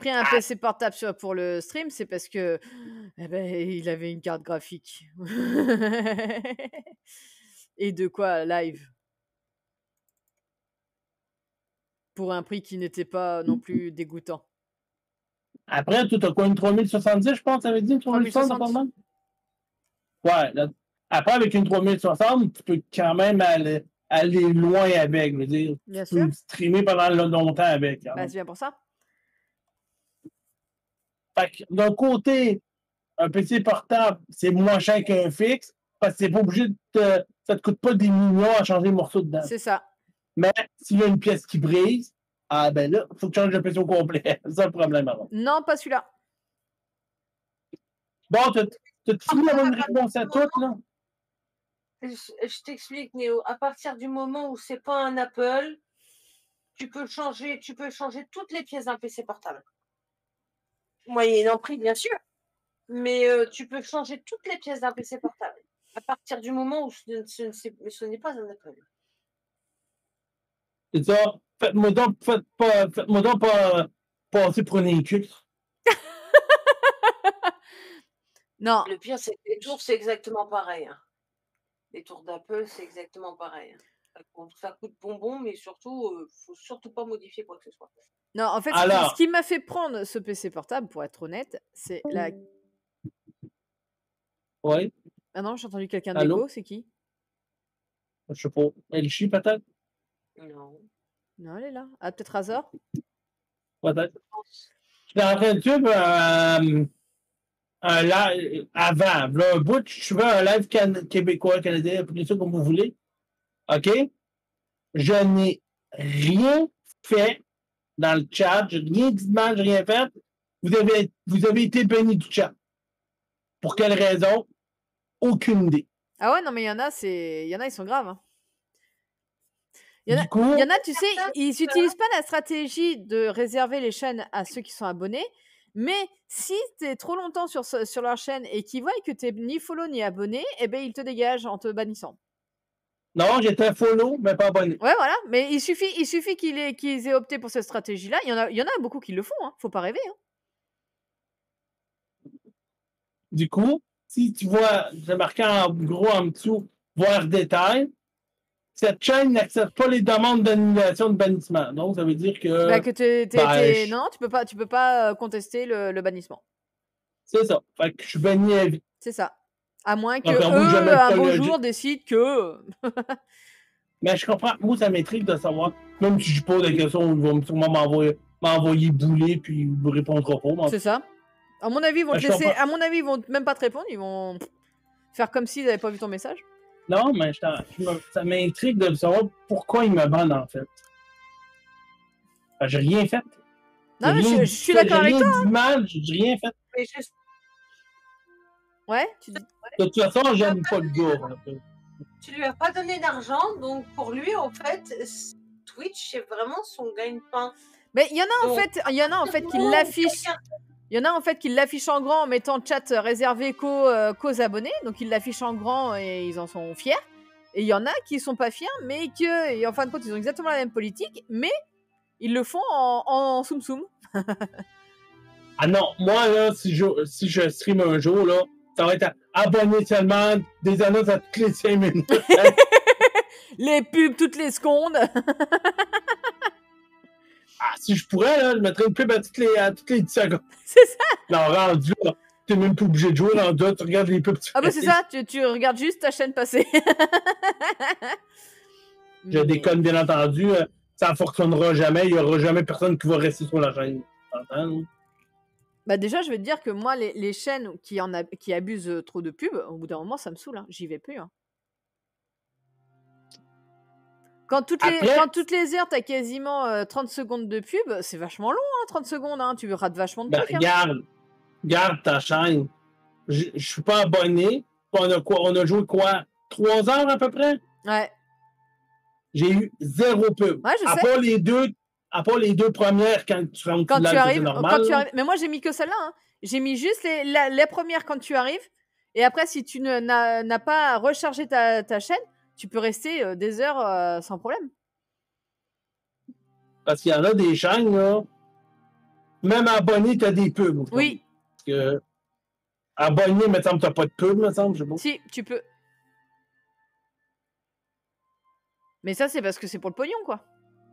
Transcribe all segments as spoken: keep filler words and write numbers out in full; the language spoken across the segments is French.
pris un Ah. P C portable sur pour le stream, c'est parce que, eh beh, il avait une carte graphique. Et de quoi live. Pour un prix qui n'était pas non plus dégoûtant. Après, toi, tu as quoi, une trois mille soixante-dix, je pense, tu avais dit, une trois mille soixante, apparemment? Ouais, là, après, avec une trois mille soixante, tu peux quand même aller, aller loin avec, je veux dire. Bien Tu peux sûr. streamer pendant longtemps avec. Quand Bah, même. c'est bien pour ça. Fait que, d'un côté, un P C portable, c'est moins cher qu'un fixe, parce que c'est pas obligé de te, ça te coûte pas des millions à changer le morceau dedans. C'est ça. Mais s'il y a une pièce qui brise, ah ben là, il faut que tu changes le P C au complet. C'est ça le problème avant. Non, pas celui-là. Bon, t'as fini d'avoir une réponse à toutes, là? Je, je t'explique, Néo. À partir du moment où c'est pas un Apple, tu peux changer, tu peux changer toutes les pièces d'un P C portable. Moyennant prix, bien sûr. Mais euh, tu peux changer toutes les pièces d'un P C portable. À partir du moment où ce, ce, ce, ce n'est pas un Apple. C'est ça. Faites-moi donc, faites pas, faites-moi donc pas passer pour une inculte. Non. Le pire, c'est que les tours, c'est exactement pareil. Hein. Les tours d'Apple, c'est exactement pareil. Hein. Ça, coûte, ça coûte bonbon, mais surtout, euh, faut surtout pas modifier quoi que ce soit. Non, en fait, Alors, ce qui m'a fait prendre ce P C portable, pour être honnête, c'est la... Oui. Ah non, j'ai entendu quelqu'un d'écho, c'est qui? Je sais pas. Elle chie peut-être? Non. Non, elle est là. Ah, peut-être Razor? Peut-être. J'étais en train de suivre euh, un live avant. Là, un bout, je suivais un live can québécois, canadien, appelez ça comme vous voulez. OK? Je n'ai rien fait dans le chat. Je n'ai rien dit de mal, je n'ai rien fait. Vous avez, vous avez été banni du chat. Pour quelle raison? Aucune idée. Ah ouais, non, mais il y en a, c'est... Il y en a, ils sont graves. Hein. Il y, en a, du coup, il y en a, tu sais, ils n'utilisent pas la stratégie de réserver les chaînes à ceux qui sont abonnés, mais si tu es trop longtemps sur, sur leur chaîne et qu'ils voient que tu n'es ni follow ni abonné, eh ben, ils te dégagent en te bannissant. Non, j'étais follow, mais pas abonné. Ouais, voilà, mais il suffit, il suffit qu'ils aient, qu'ils aient opté pour cette stratégie-là. Il y en a, il y en a beaucoup qui le font, hein. Faut pas rêver. Hein. Du coup, si tu vois, j'ai marqué en gros en dessous, voir détail, cette chaîne n'accepte pas les demandes d'annulation de bannissement. Donc, ça veut dire que. Bah, que t'es, t'es, ben, t'es... je... Non, tu peux pas, tu peux pas contester le, le bannissement. C'est ça. Fait que je suis banni à vie. C'est ça. À moins que Encore eux, jamais un beau le... jour, décident que. Mais je comprends. Moi, ça m'intrigue de savoir, même si je pose des questions, ils vont sûrement m'envoyer, m'envoyer bouler, puis ils me répondront pas. C'est ça. À mon avis, ils vont ben, te laisser. À mon avis, ils vont même pas te répondre. Ils vont faire comme s'ils n'avaient pas vu ton message. Non, mais je je me... ça m'intrigue de savoir pourquoi ils me bannent, en fait. Ben, j'ai rien fait. Non, mais je, je suis d'accord avec toi. J'ai rien dit mal, j'ai rien fait. Mais juste... Ouais, tu dis. De toute façon, j'aime pas le gars. Tu lui as pas donné d'argent, donc pour lui, en fait, Twitch, c'est vraiment son gagne-pain. Mais il y en a en donc, fait, il y en a en fait qui l'affichent. Il y en a en fait qui l'affichent en grand en mettant chat réservé qu'aux, euh, qu'aux abonnés, donc ils l'affichent en grand et ils en sont fiers. Et il y en a qui sont pas fiers, mais que, et en fin de compte, ils ont exactement la même politique, mais ils le font en, en soum soum. Ah non, moi là, si je, si je stream un jour, là, ça va être abonné seulement, des annonces à toutes les cinq minutes. Les pubs toutes les secondes. Ah, si je pourrais, là, je mettrais une pub à toutes les, à toutes les dix secondes. C'est ça. Non, rendu là, t'es même pas obligé de jouer, rendu là, tu regardes les pubs. Tu ah bah c'est ça, tu, tu regardes juste ta chaîne passer. Je Mais... déconne, bien entendu. Ça ne fonctionnera jamais, il n'y aura jamais personne qui va rester sur la chaîne. T'entends? Bah déjà, je vais te dire que moi, les, les chaînes qui, en a, qui abusent trop de pubs, au bout d'un moment, ça me saoule. Hein. J'y vais plus. Hein. Quand, toutes les, Après... quand toutes les heures, tu as quasiment euh, trente secondes de pub, c'est vachement long, hein, trente secondes. Hein. Tu rates vachement de ben, trucs. Hein. Regarde, regarde ta chaîne. Je ne suis pas abonné. On a, quoi, on a joué quoi? Trois heures à peu près? Ouais. J'ai eu zéro pub. Ouais, je à sais. Part les deux, à part les deux premières quand tu rentres quand live, tu arrives, normal, quand tu arrives. Mais moi, j'ai mis que celle-là. Hein. J'ai mis juste les, la, les premières quand tu arrives. Et après, si tu ne, n'as, n'as pas rechargé ta, ta chaîne, tu peux rester euh, des heures euh, sans problème. Parce qu'il y en a des chaînes, là. même abonné, t'as des pubs. Oui. Parce que abonné, me semble, t'as pas de pub, me semble, je sais pas. Si, tu peux. Mais ça, c'est parce que c'est pour le pognon, quoi.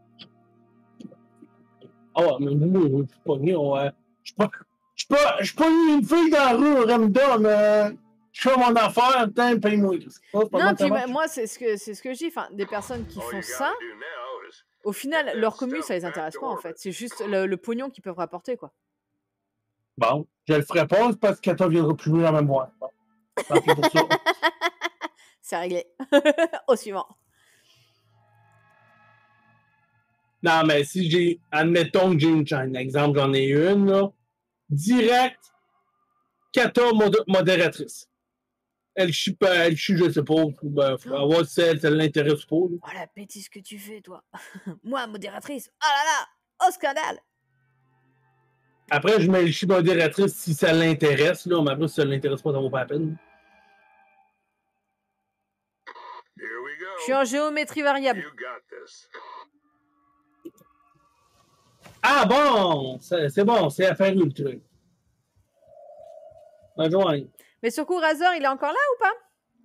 Ah ouais, mais moi, je suis pas né, ouais. Je suis pas. Je suis pas, je suis pas une fille dans la rue, Ramda, mais je fais mon affaire, putain, paye-moi. Non, puis moi, moi c'est ce que c'est ce que je dis. Enfin, des personnes qui font ça, au final, leur commu, ça les intéresse pas, en fait. C'est juste le, le pognon qu'ils peuvent rapporter, quoi. Bon, je le ferai pas, c'est parce que tu viendras plus jouer la mémoire. Bon. Pour ça. C'est réglé. Au suivant. Non, mais si j'ai. Admettons que j'ai une chaîne. Exemple, j'en ai une, là. Direct, Kata mod modératrice. Elle chie, elle chie, je sais pas. Ben, faut voir si elle, ça l'intéresse pas. Là. Oh la bêtise que tu fais, toi. Moi, modératrice. Oh là là. Oh, scandale. Après, je mets le chie modératrice si ça l'intéresse, là. Mais après, si ça l'intéresse pas, ça vaut pas la peine. Je suis en géométrie variable. Ah bon! C'est bon, c'est affaire le truc. Rejoins. Mais sur coup, Razor, il est encore là ou pas?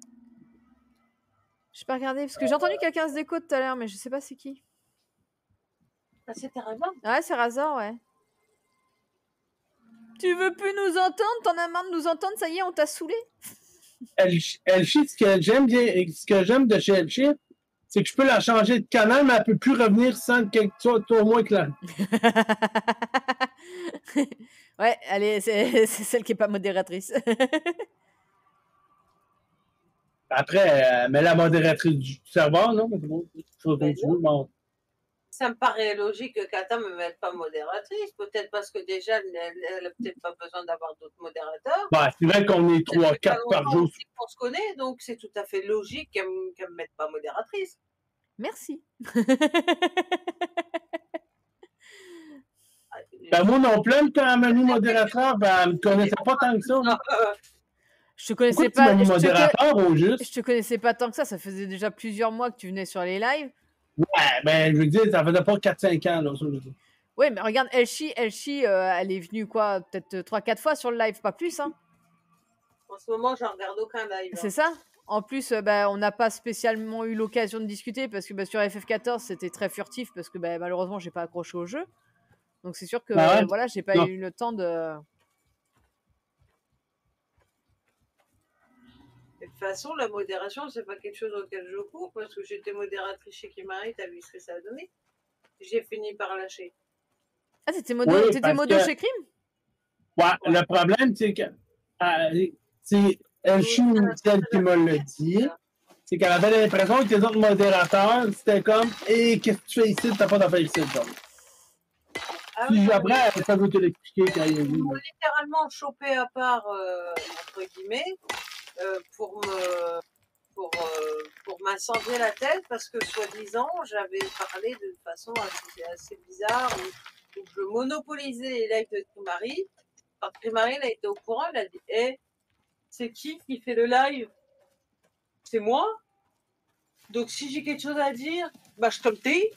Je peux regarder, parce que j'ai entendu quelqu'un se déco tout à l'heure, mais je sais pas c'est qui. Ah, c'était Razor? Ouais, c'est Razor, ouais. Tu veux plus nous entendre? T'en as marre de nous entendre? Ça y est, on t'a saoulé? Elchi, ce que j'aime bien, ce que j'aime de chez Elchi, c'est que je peux la changer de canal, mais elle peut plus revenir sans que toi, toi au moins clair. Ouais, allez, c'est celle qui est pas modératrice. Après, euh, mais la modératrice du serveur, non? Ben, bon. Ça me paraît logique que Kata me mette pas modératrice. Peut-être parce que déjà, elle n'a peut-être pas besoin d'avoir d'autres modérateurs. Bah, c'est vrai qu'on est trois, quatre par jour. On se connaît, donc c'est tout à fait logique qu'elle ne me mette pas modératrice. Merci. Ben, moi non plus, quand elle m'a mis modérateur, ben, elle me connaissait pas tant que ça. Je te connaissais Pourquoi pas. tu m'as mis Je modérateur te, au juste? je te connaissais pas tant que ça. Ça faisait déjà plusieurs mois que tu venais sur les lives. Ouais, ben, je veux dire, ça faisait pas quatre cinq ans, là, ça, je veux dire. Oui, mais regarde, Elchi, Elchi, euh, elle est venue quoi, peut-être trois quatre fois sur le live, pas plus, hein. En ce moment, je regarde aucun live. C'est ça. En plus, euh, bah, on n'a pas spécialement eu l'occasion de discuter parce que bah, sur F F quatorze, c'était très furtif parce que bah, malheureusement, j'ai pas accroché au jeu. Donc c'est sûr que Ah ouais? euh, voilà, j'ai pas non. eu le temps de. De toute façon, la modération, c'est pas quelque chose auquel je cours parce que j'étais modératrice chez Kimari, t'as vu ce que ça a donné? J'ai fini par lâcher. Ah, t'étais modo, Oui, t'étais modo que... chez Crime? Ouais, ouais, le problème, c'est que euh, c'est Elchi, celle qui me l'a dit, c'est qu'elle avait l'impression que les autres modérateurs, c'était comme et qu'est-ce que tu fais ici? T'as pas d'affaires ici, donc. Ah Puis oui, après, ça veut te l'expliquer quand il y a ils m'ont littéralement chopé à part, euh, entre guillemets, euh, pour me pour, euh, pour m'incendier la tête parce que soi-disant j'avais parlé de façon assez, assez bizarre où, où je monopolisais les lives de Primary. Quand Primary elle a été au courant, elle a dit hé, hey, c'est qui qui fait le live? C'est moi. Donc si j'ai quelque chose à dire, bah je te le dis.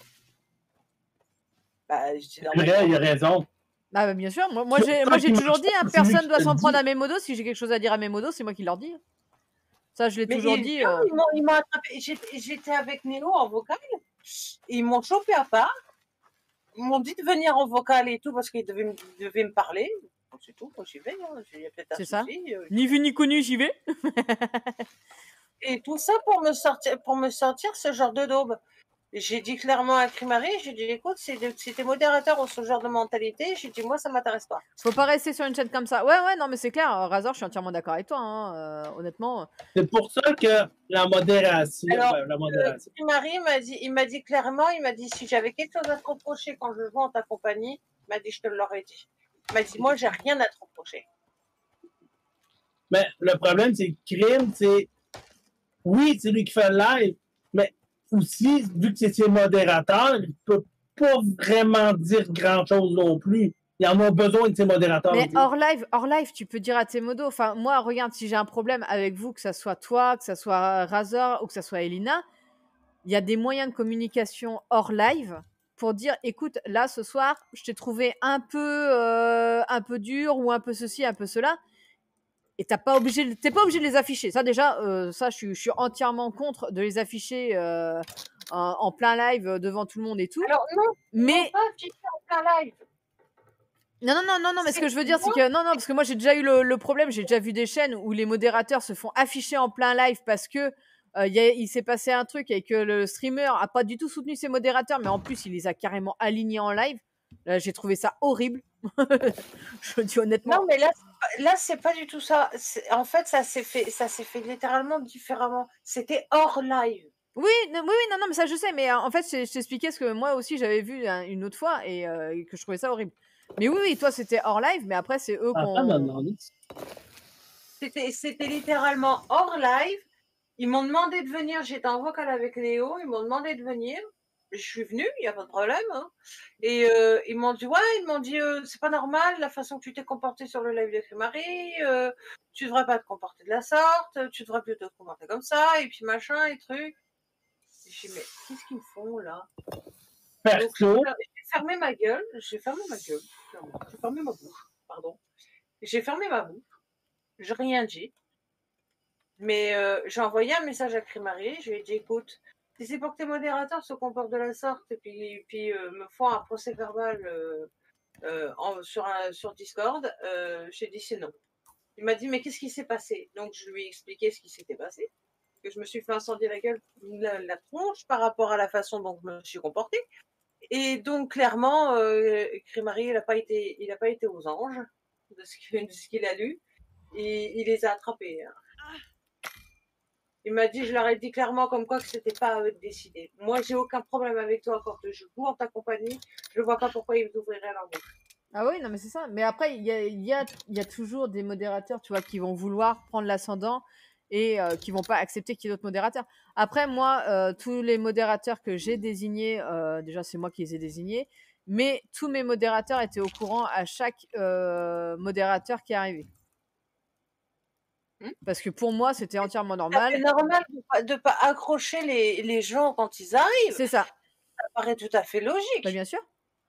Bah, c'est vrai, il a raison. Ah bah bien sûr, moi, moi j'ai moi, toujours dit, hein, personne doit s'en prendre à mes modos. Si j'ai quelque chose à dire à mes modos, c'est moi qui leur dis. Ça, je l'ai toujours ils, dit. Euh... Ils m'ont attrapé. J'étais avec Néo en vocal. Ils m'ont chopé à part. Ils m'ont dit de venir en vocal et tout parce qu'ils devaient, devaient me parler. C'est tout, moi j'y vais. Hein. C'est ça. Euh, ni vu ni connu, j'y vais. Et tout ça pour me sortir, pour me sortir ce genre de daube. J'ai dit clairement à Crimary, j'ai dit écoute, si t'es modérateur ou ce genre de mentalité, j'ai dit moi ça m'intéresse pas. Faut pas rester sur une chaîne comme ça. Ouais, ouais, non mais c'est clair, Razor, je suis entièrement d'accord avec toi, hein, euh, honnêtement. C'est pour ça que la modération. Alors, ben, la modération. Euh, Crimary m'a dit, il m'a dit clairement, il m'a dit si j'avais quelque chose à te reprocher quand je joue en ta compagnie, il m'a dit je te l'aurais dit. Il m'a dit moi j'ai rien à te reprocher. Mais le problème c'est que Crime, c'est oui, c'est lui qui fait le live, mais aussi, vu que c'est ses modérateurs, il ne peut pas vraiment dire grand-chose non plus. Il en a besoin de ses modérateurs. Mais hors live, hors live, tu peux dire à tes modos. Enfin, moi, regarde, si j'ai un problème avec vous, que ça soit toi, que ça soit Razor ou que ça soit Elina, il y a des moyens de communication hors live pour dire, écoute, là, ce soir, je t'ai trouvé un peu, euh, un peu dur ou un peu ceci, un peu cela. Et t'as pas obligé, t'es pas obligé de les afficher. Ça déjà, euh, ça, je suis, je suis entièrement contre de les afficher euh, en, en plein live euh, devant tout le monde et tout. Alors non, Mais non pas afficher en plein live. non, non, non, non, non. Mais ce C'est que je veux dire, c'est moi. que non, non, parce que moi j'ai déjà eu le, le problème. J'ai déjà vu des chaînes où les modérateurs se font afficher en plein live parce que euh, y a, il s'est passé un truc et que le streamer a pas du tout soutenu ses modérateurs, mais en plus il les a carrément alignés en live. Là, j'ai trouvé ça horrible. Je dis honnêtement. Non, mais là, c'est pas- là, c'est pas du tout ça. C'est- En fait, ça s'est fait, ça s'est fait littéralement différemment. C'était hors live. Oui, non, oui, oui, non, non, mais ça je sais, mais euh, en fait, je je t'expliquais ce que moi aussi j'avais vu hein, une autre fois et euh, que je trouvais ça horrible. Mais oui, oui, toi c'était hors live, mais après c'est eux Ah, ça m'a qu'on. demandé. C'était, c'était littéralement hors live. Ils m'ont demandé de venir. J'étais en vocal avec Léo. Ils m'ont demandé de venir. Je suis venue, il n'y a pas de problème. Hein. Et euh, ils m'ont dit, ouais, ils m'ont dit, euh, c'est pas normal la façon que tu t'es comporté sur le live de Crémarie. Euh, tu devrais pas te comporter de la sorte. Tu devrais plutôt te comporter comme ça. Et puis machin et truc. J'ai dit, mais qu'est-ce qu'ils me font là? Donc, j'ai Perso, j'ai fermé ma gueule. J'ai fermé ma gueule. clairement. J'ai fermé ma bouche. Pardon. J'ai fermé ma bouche. J'ai rien dit. Mais euh, j'ai envoyé un message à Crémarie. Je lui ai dit, écoute, si c'est pour que tes modérateurs se comportent de la sorte et puis, puis euh, me font un procès verbal euh, euh, en- sur, un, sur Discord, euh, j'ai dit c'est non. Il m'a dit, mais qu'est-ce qui s'est passé? Donc, je lui ai expliqué ce qui s'était passé. Que je me suis fait incendier la gueule, la, la tronche par rapport à la façon dont je me suis comportée. Et donc, clairement, euh, Crémarie, il n'a pas été, il a pas été aux anges de ce qu'il de ce qu'il a lu. Et il les a attrapés. hein. Il m'a dit, je leur ai dit clairement comme quoi que c'était pas à eux de décider. Moi, j'ai aucun problème avec toi quand je joue en ta compagnie. Je vois pas pourquoi ils ouvriraient leur bouche. Ah oui, non, mais c'est ça. Mais après, il y a, il y, a, il y a toujours des modérateurs, tu vois, qui vont vouloir prendre l'ascendant et euh, qui vont pas accepter qu'il y ait d'autres modérateurs. Après, moi, euh, tous les modérateurs que j'ai désignés, euh, déjà, c'est moi qui les ai désignés, mais tous mes modérateurs étaient au courant à chaque euh, modérateur qui est arrivé. Hmm Parce que pour moi, c'était entièrement C'est normal. normal de pas, de pas accrocher les, les gens quand ils arrivent. C'est ça. Ça paraît tout à fait logique. Bah, bien sûr.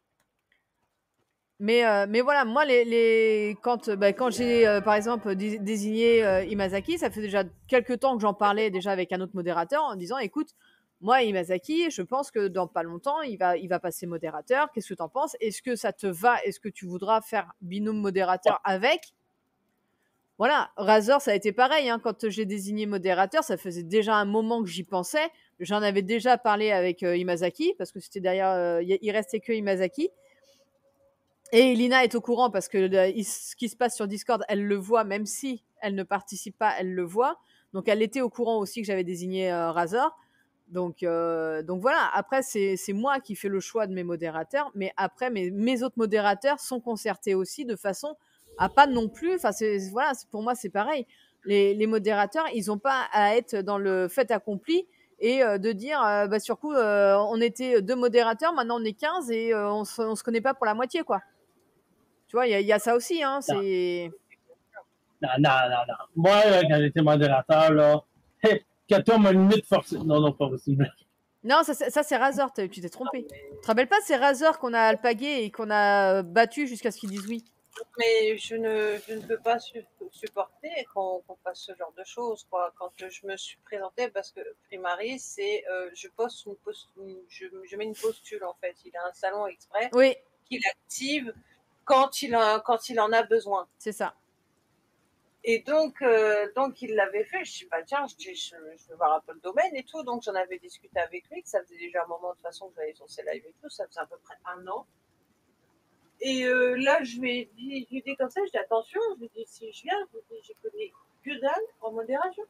Mais, euh, mais voilà, moi, les, les... quand, bah, quand j'ai, euh, par exemple, dé- désigné euh, Imazaki, ça fait déjà quelques temps que j'en parlais déjà avec un autre modérateur en disant, écoute, moi, Imazaki, je pense que dans pas longtemps, il va, il va passer modérateur. Qu'est-ce que tu en penses? Est-ce que ça te va? Est-ce que tu voudras faire binôme modérateur avec? Voilà, Razor, ça a été pareil. Hein, quand j'ai désigné modérateur, ça faisait déjà un moment que j'y pensais. J'en avais déjà parlé avec euh, Imazaki, parce que c'était derrière, euh, y- il restait que Imazaki. Et Lina est au courant parce que le- ce qui se passe sur Discord, elle le voit, même si elle ne participe pas, elle le voit. Donc elle était au courant aussi que j'avais désigné euh, Razor. Donc, euh, donc voilà, après c'est c'est moi qui fais le choix de mes modérateurs, mais après mes, mes autres modérateurs sont concertés aussi de façon à pas non plus, enfin c'est voilà, c'est- pour moi c'est pareil. Les, les modérateurs, ils n'ont pas à être dans le fait accompli et euh, de dire, euh, bah sur coup, euh, on était deux modérateurs, maintenant on est quinze et euh, on se, on se connaît pas pour la moitié, quoi. Tu vois, il y, a- il y a ça aussi, hein. non, C'est. non, non, non, non. Moi, là, quand j'étais modérateur, là, que toi, ma limite forcée. Non, non, pas possible. Non, ça, c'est- ça c'est Razor, t'as- tu t'es trompé. Tu te rappelles pas, c'est Razor qu'on a alpagué et qu'on a battu jusqu'à ce qu'ils disent oui. Mais je ne, je ne peux pas su- supporter qu'on qu'on fasse ce genre de choses. Quoi. Quand je me suis présentée, parce que Primary, c'est euh, je poste une post, une- je, je mets une postule en fait. Il a un salon exprès Oui, qu'il active quand il, a, quand il en a besoin. c'est ça. Et donc, euh, donc il l'avait fait. Je dis, bah tiens, je, dis, je, je vais voir un peu le domaine et tout. Donc j'en avais discuté avec lui, que ça faisait déjà un moment de toute façon que j'allais sur ses lives et tout. Ça faisait à peu près un an. Et euh, là, je lui ai dit, je lui ai dit comme ça, je dis attention, je lui ai dit si je viens, je lui ai dit, je connais que dalle en modération.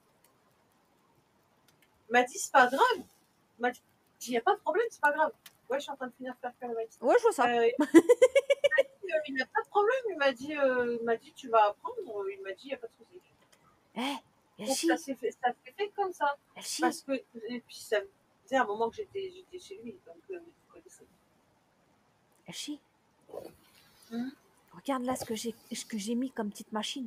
Il m'a dit c'est pas grave. Il m'a dit il n'y a pas de problème, c'est pas grave. Ouais, je suis en train de finir faire faire le maïs. Ouais, je vois ça. Euh, il m'a dit, euh, il n'y a pas de problème, il m'a dit, euh, il m'a dit tu vas apprendre, il m'a dit il n'y a pas de souci. Eh, Donc ça s'est fait, ça s'est fait comme ça. Elchi, Parce que, et puis ça faisait un moment que j'étais, j'étais chez lui, donc euh, vous connaissez. Elchi, Hmm. regarde là ce que j'ai ce que j'ai mis comme petite machine.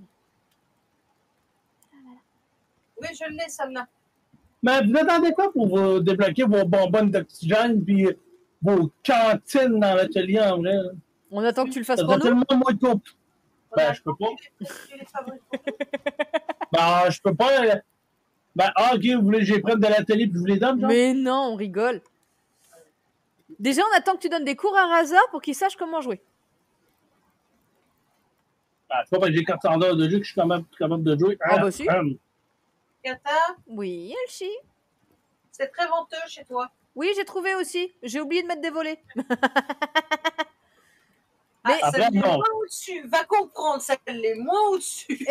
Oui, je l'ai, celle-là. Mais vous attendez quoi pour vous débloquer vos bonbonnes d'oxygène puis vos cantines dans l'atelier en vrai. Là. On attend que tu le fasses Ça pour serait nous. tellement moins tôt. On Ben, a je peux pas. tu les fabriques pour nous. Ben, je peux pas. euh, Ben, ah, ok, vous voulez que je les prenne de l'atelier puis je vous les donne, genre? Mais non, on rigole. Déjà, on attend que tu donnes des cours à Razor pour qu'il sache comment jouer. Ben, c'est pas parce que j'ai quatre cents heures de jeu que je suis capable, capable de jouer. Ah, bah si. hum. Kata, Oui, Elchi. c'est très venteux chez toi. Oui, j'ai trouvé aussi. J'ai oublié de mettre des volets. Ah, Mais- ça Après, l'est non. moins au-dessus. Va comprendre, ça l'est moins au-dessus.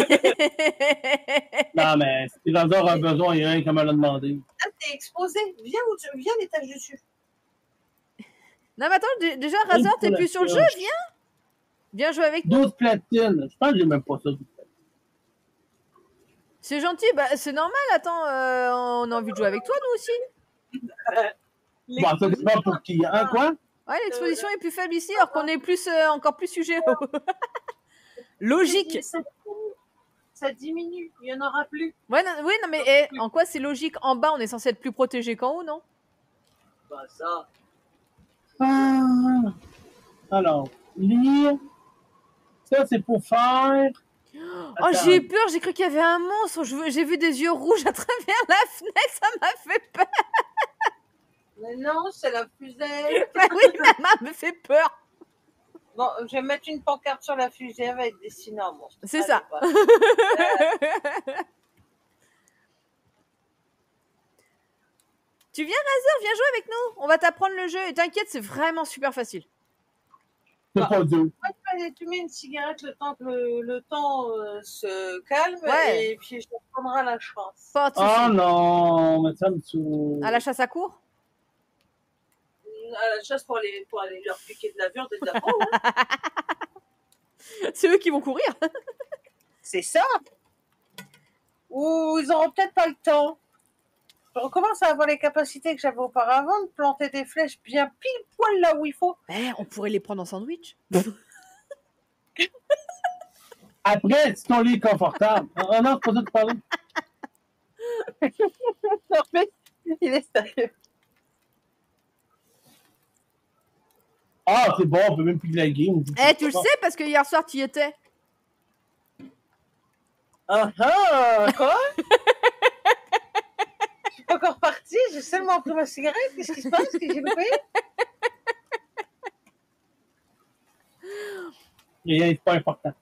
Non, mais si Razor a besoin, il y a un qui me l'a demandé. Là, t'es exposé. Viens, au- viens l'étage dessus. Non, mais attends, dé- déjà, Razor, t'es plus sur le jeu, viens. Viens jouer avec nous. douze platines. Je pense que j'ai même pas ça. C'est gentil, bah, c'est normal, attends, euh, on a envie de jouer avec toi, nous aussi. Bon, ça dépend pour qui. Hein, quoi? Ouais, l'exposition est plus faible ici, alors qu'on est plus, euh, encore plus sujet au... Logique. Ça, ça diminue, il n'y en aura plus. Ouais, non, oui, non, mais eh, en quoi c'est logique? En bas, on est censé être plus protégé qu'en haut, non? Bah ça. Ah. Alors, lire. Ça, c'est pour faire. Oh, Attends. j'ai eu peur, j'ai cru qu'il y avait un monstre. Je veux- J'ai vu des yeux rouges à travers la fenêtre, ça m'a fait peur. Mais non, c'est la fusée. Bah oui, ça m'a fait peur. Bon, je vais mettre une pancarte sur la fusée avec dessiné un monstre. C'est Allez, ça. bah. Tu viens, Razor, viens jouer avec nous. On va t'apprendre le jeu. Et t'inquiète, c'est vraiment super facile. C'est pas dur. Allez, tu mets une cigarette le temps que le, le temps euh, se calme Ouais. et puis je te prendrai la chance. Pas de soucis. Oh non, mais ça me saoule. À la chasse à cours? À la chasse pour aller, pour aller leur piquer de la viande et de la peau. Hein. C'est eux qui vont courir. C'est ça. Ou ils auront peut-être pas le temps. Je recommence à avoir les capacités que j'avais auparavant de planter des flèches bien pile poil là où il faut. Eh, on pourrait les prendre en sandwich. Après, si ton lit est confortable. Oh non, c'est pas ça que tu parlais. Non, mais il est sérieux. Ah, c'est bon, on peut même plus la game. Eh, tu le sais parce que hier soir, tu y étais. Ah ah, quoi? Je suis pas encore partie, j'ai seulement pris ma cigarette. Qu'est-ce qui se passe? Que j'ai loupé? Rien, c'est pas important.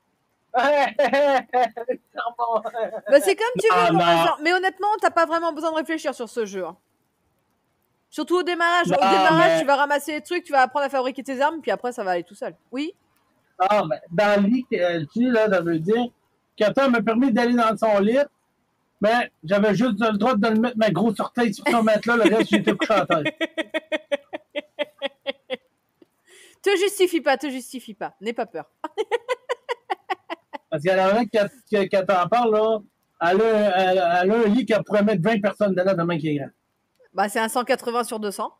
Clairement. Bah, c'est comme tu Ah, veux, mon non. Razor. Mais honnêtement, t'as pas vraiment besoin de réfléchir sur ce jeu. hein. Surtout au démarrage. Non, au démarrage, mais- tu vas ramasser les trucs, tu vas apprendre à fabriquer tes armes, puis après, ça va aller tout seul. Oui? Ah, ben, dans le lit, euh, tu sais, là, ça veut dire qu'Attends m'a permis d'aller dans son lit, mais j'avais juste le droit de le mettre ma grosse orteil sur son matelas, le reste, j'étais couché à terre. Te justifie pas, te justifie pas. N'aie pas peur. Parce qu'il y en a un qui, a- qui, qui t'en parle, là, elle a, elle, elle a un lit qui pourrait mettre vingt personnes dedans, tellement qu'il est grand. Bah, c'est un cent quatre-vingts sur deux cents.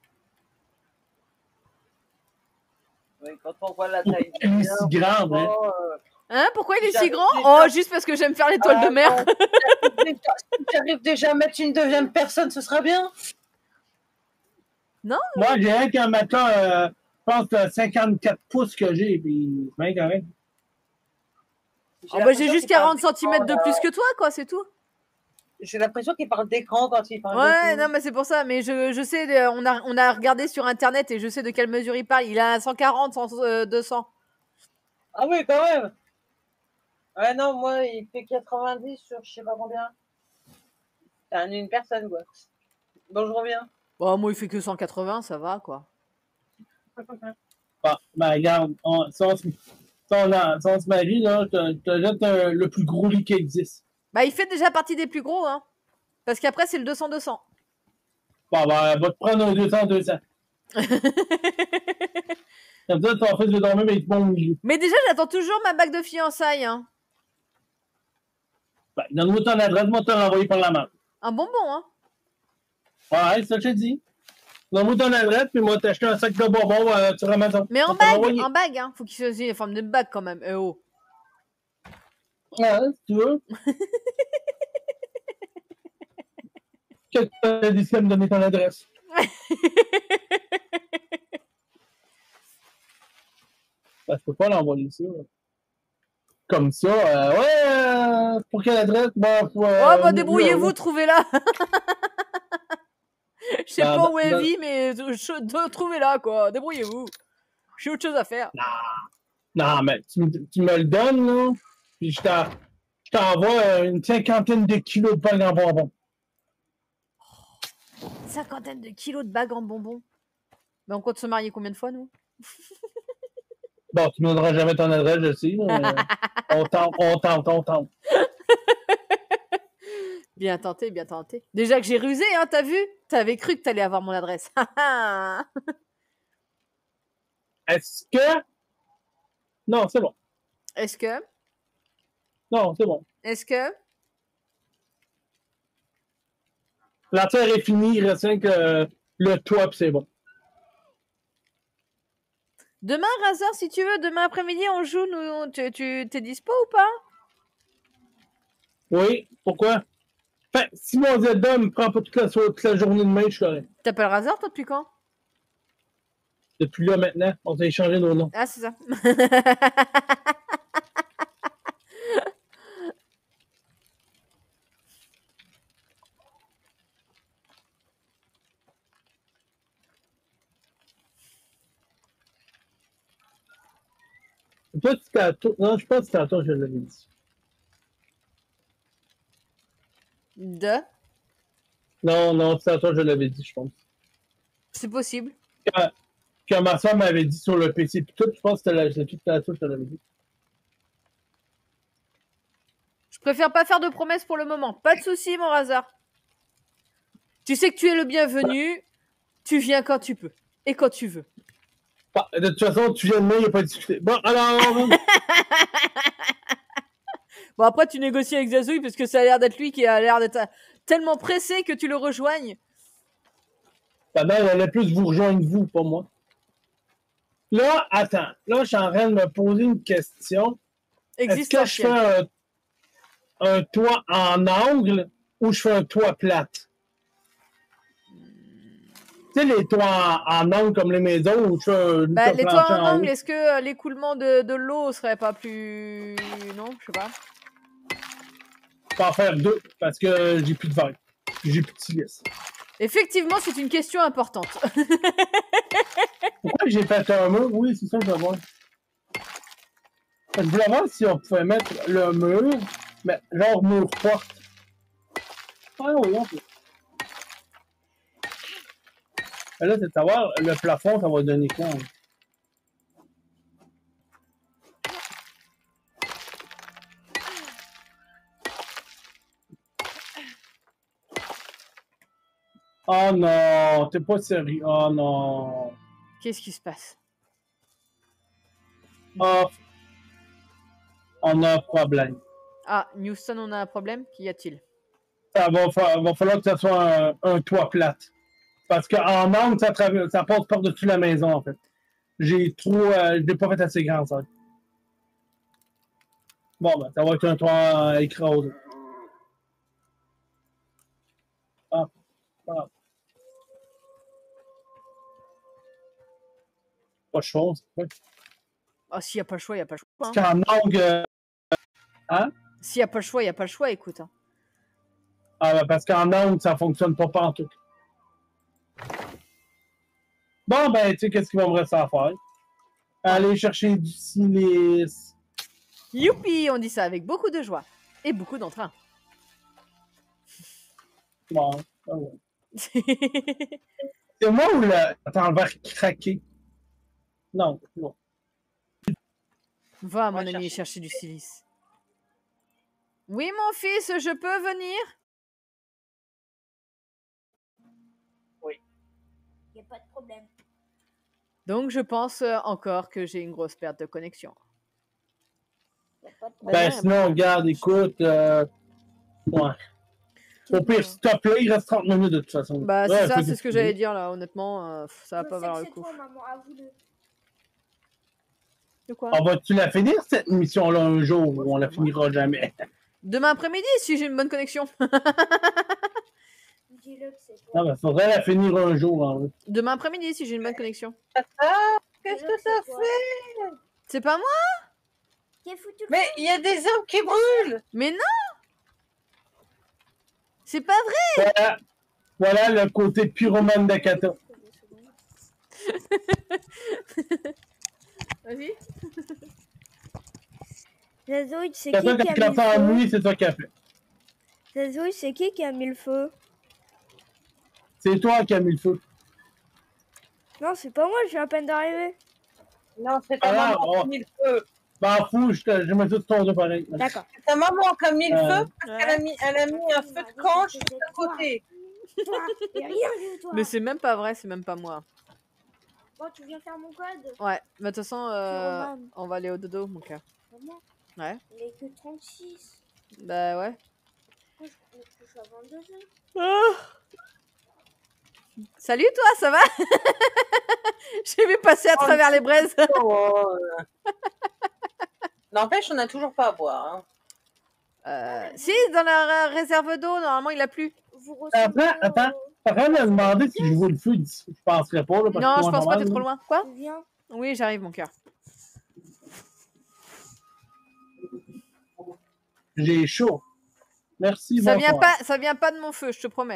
Oui, quand on voit la taille Elle est si grande, hein. oh, euh, Hein? Pourquoi il est si J'arrive grand? déjà- Oh, juste parce que j'aime faire l'étoile de mer. attends, si j'arrive déjà à mettre une deuxième personne, ce sera bien. Moi, j'ai un qui a un matelas, euh, je pense, de cinquante-quatre pouces que j'ai, puis c'est bien correct. Oh, bah, j'ai juste quarante centimètres de plus que toi, quoi, c'est tout. J'ai l'impression qu'il parle d'écran quand il parle Ouais, de non, mais c'est pour ça. Mais je, je sais, euh, on a, on a regardé sur internet et je sais de quelle mesure il parle. Il a un cent quarante, cent, euh, deux cents. Ah oui, quand même. Ouais, non, moi, il fait quatre-vingt-dix sur je sais pas combien. C'est un- une personne, quoi. Bon, je reviens. Bon, moi, il fait que cent quatre-vingts, ça va, quoi. Bon, ben, regarde, on, si, on, se- si, on, a- si on se marie, là, je te- je te jette euh, le plus gros lit qui existe. Bah, il fait déjà partie des plus gros, hein. Parce qu'après, c'est le deux cents deux cents. Bon, ben, va te prendre un deux cents deux cents. Comme ça, ton fils de dormir, mais il te bon au milieu. Mais déjà, j'attends toujours ma bague de fiançailles, hein. Ben, donne-moi ton adresse, moi, te l'envoyer par la main. Un bonbon, hein. Ouais, c'est ça que je te dis. Donne-moi ton adresse, puis moi, t'acheter un sac de bonbons euh, sur Amazon. Mais en On te bague, l'envoyer. en bague, hein. Faut qu'il soit en forme de bague, quand même. Eh oh. Ouais, si tu veux. Qu'est-ce que tu as décidé de me donner ton adresse? Ben, je peux pas l'envoyer ça. Là. Comme ça. Euh, ouais, euh, pour quelle adresse? Ben, pour, euh, Oh, bah débrouillez-vous, trouvez-la. Je sais Dans- pas où dans- elle dans- vit, mais je- je- trouvez-la, quoi. Débrouillez-vous. J'ai autre chose à faire. Non, mais tu, me- tu me le donnes, là, puis je t'en- je t'envoie euh, une cinquantaine de kilos de bagues en bonbons. Cinquantaine de kilos de bagues en bonbons. Mais on compte se marier combien de fois, nous? Bon, tu ne me donneras jamais ton adresse, je sais, mais on tente, on tente, on tente. Bien tenté, bien tenté. Déjà que j'ai rusé, hein, t'as vu? T'avais cru que t'allais avoir mon adresse. Est-ce que... Non, c'est bon. Est-ce que... Non, c'est bon. Est-ce que... La terre est finie, il reste rien que le toit, puis c'est bon. Demain, Razor, si tu veux, demain après-midi, on joue. Nous, tu, tu t'es dispo ou pas? Oui, pourquoi? Enfin, si mon Zelda me prend pas toute la, toute la journée de main, je suis correct. T'appelles Razor, toi, depuis quand? Depuis là, maintenant, on s'est échangé nos noms. Ah, c'est ça. Toi, c'était à toi. Non, je pense que c'était à toi que je l'avais dit. De? Non, non, c'était à toi que je l'avais dit, je pense. C'est possible. Quand, quand ma soeur m'avait dit sur le P C, puis tout, je pense que c'était la- c'était à toi que je l'avais dit. Je préfère pas faire de promesses pour le moment. Pas de souci, mon Razor. Tu sais que tu es le bienvenu. Tu viens quand tu peux. Et quand tu veux. Bah, de toute façon, tu viens de moi, il n'y a pas de discuter. Bon, alors. Bon, après, tu négocies avec Zazouille parce que ça a l'air d'être lui qui a l'air d'être tellement pressé que tu le rejoignes. Pendant, elle allait plus vous rejoindre, vous, pas moi. Là, attends. Là, je suis en train de me poser une question. Est-ce que je fais un, un toit en angle ou je fais un toit plate? Tu sais, les toits en, en angle comme les maisons où je fais un Bah, les toits en angle, haut. est-ce que euh, l'écoulement de, de l'eau serait pas plus... Non, je sais pas. Je peux en faire deux parce que j'ai plus de verre. J'ai plus de silice. Effectivement, c'est une question importante. Pourquoi j'ai fait un mur? Oui, c'est ça que je veux voir. Je voulais voir si on pouvait mettre le mur, mais genre mur porte. Ah oui, on peut. Mais là, c'est de savoir, le plafond, ça va donner quoi? Hein? Oh non, t'es pas sérieux. Oh non. Qu'est-ce qui se passe? Oh. On a un problème. Ah, Newston, on a un problème? Qu'y a-t-il? Ça va, fa va falloir que ça soit un, un toit plate. Parce qu'en angle, ça, ça passe par-dessus la maison, en fait. J'ai trop... Euh, je l'ai pas fait assez grand, ça. Bon, ben, ça va être un toit écrasé. Ah. Ah. Pas de chose. Ouais. Ah, s'il n'y a pas le choix, il n'y a pas le choix. Parce qu'en angle... Euh... Hein? S'il n'y a pas le choix, il n'y a pas le choix, écoute. Hein. Ah, ben, parce qu'en angle, ça fonctionne pas partout. Bon, ben, tu sais, qu'est-ce qu'il va me rester à faire? Aller chercher du silice. Youpi! On dit ça avec beaucoup de joie. Et beaucoup d'entrain. Bon, ah ouais. C'est moi ou le... Attends, le verre craqué? Non, non. Va, mon Ouais, ami, chercher. chercher du silice. Oui, mon fils, je peux venir? Oui. Il n'y a pas de problème. Donc, je pense euh, encore que j'ai une grosse perte de connexion. Y a pas de Ben, Ben, sinon, regarde, écoute... Euh... Ouais. Au pire, s'il te plaît, il reste trente minutes de toute façon. Bah, c'est Ouais, ça, faut c'est ce que décider. j'allais dire là, honnêtement, euh, ça va Je pas sais valoir que le c'est coup. toi, maman, avoue-le. De quoi? On va-tu la finir, cette mission-là, un jour, ou on la finira jamais? Demain après-midi, si j'ai une bonne connexion. Dis-le que c'est toi. Non, ben, faudrait la finir un jour, en vrai. Demain après-midi, si j'ai une bonne connexion. Ah, qu'est-ce Dis-le que ça c'est toi. fait? C'est pas moi? Qui a foutu le Mais il y a des arbres qui brûlent. Mais non! C'est pas vrai! Voilà, voilà le côté pyromane d'Akata. Vas-y. Zazouille, c'est C'est qui ça qui a quand tu mis l'as fait en le feu? nuit, c'est toi qui as fait. Zazouille, c'est qui qui a mis le feu? C'est toi qui as mis le feu. Non, c'est pas moi, je viens à peine d'arriver. Non, c'est ta Ah, maman qui oh. a mis le feu. M'en fous, je, te- je mets tout ton dos pareil. D'accord. C'est ta maman qui a mis le Euh. feu parce qu'elle a mis, elle a mis un feu de camp juste à côté. Toi, et rien que toi. Mais c'est même pas vrai, c'est même pas moi. Bon, tu viens faire mon code? Ouais, mais de toute façon, euh, Pyromane. on va aller au dodo, mon cœur. Maman, Ouais. il est que trente-six. Bah ouais. Moi, je me couche à vingt-deux heures. Ah. Salut toi, ça va? J'ai vu passer à Oh, travers les braises. Oh, euh. N'empêche, on n'a toujours pas à boire. Hein. Euh, si, dans la réserve d'eau, normalement il a plu. Vous ressemblez Après, attends. au- T'as quand même demandé si je vois le feu d'ici. Je penserais pas. Là, parce Non, que je c'est pense pas, normal, t'es trop là. loin. Quoi? Tu viens? Oui, j'arrive, mon cœur. J'ai chaud. Merci, Ça vient bonsoir. pas, ça vient pas de mon feu, je te promets.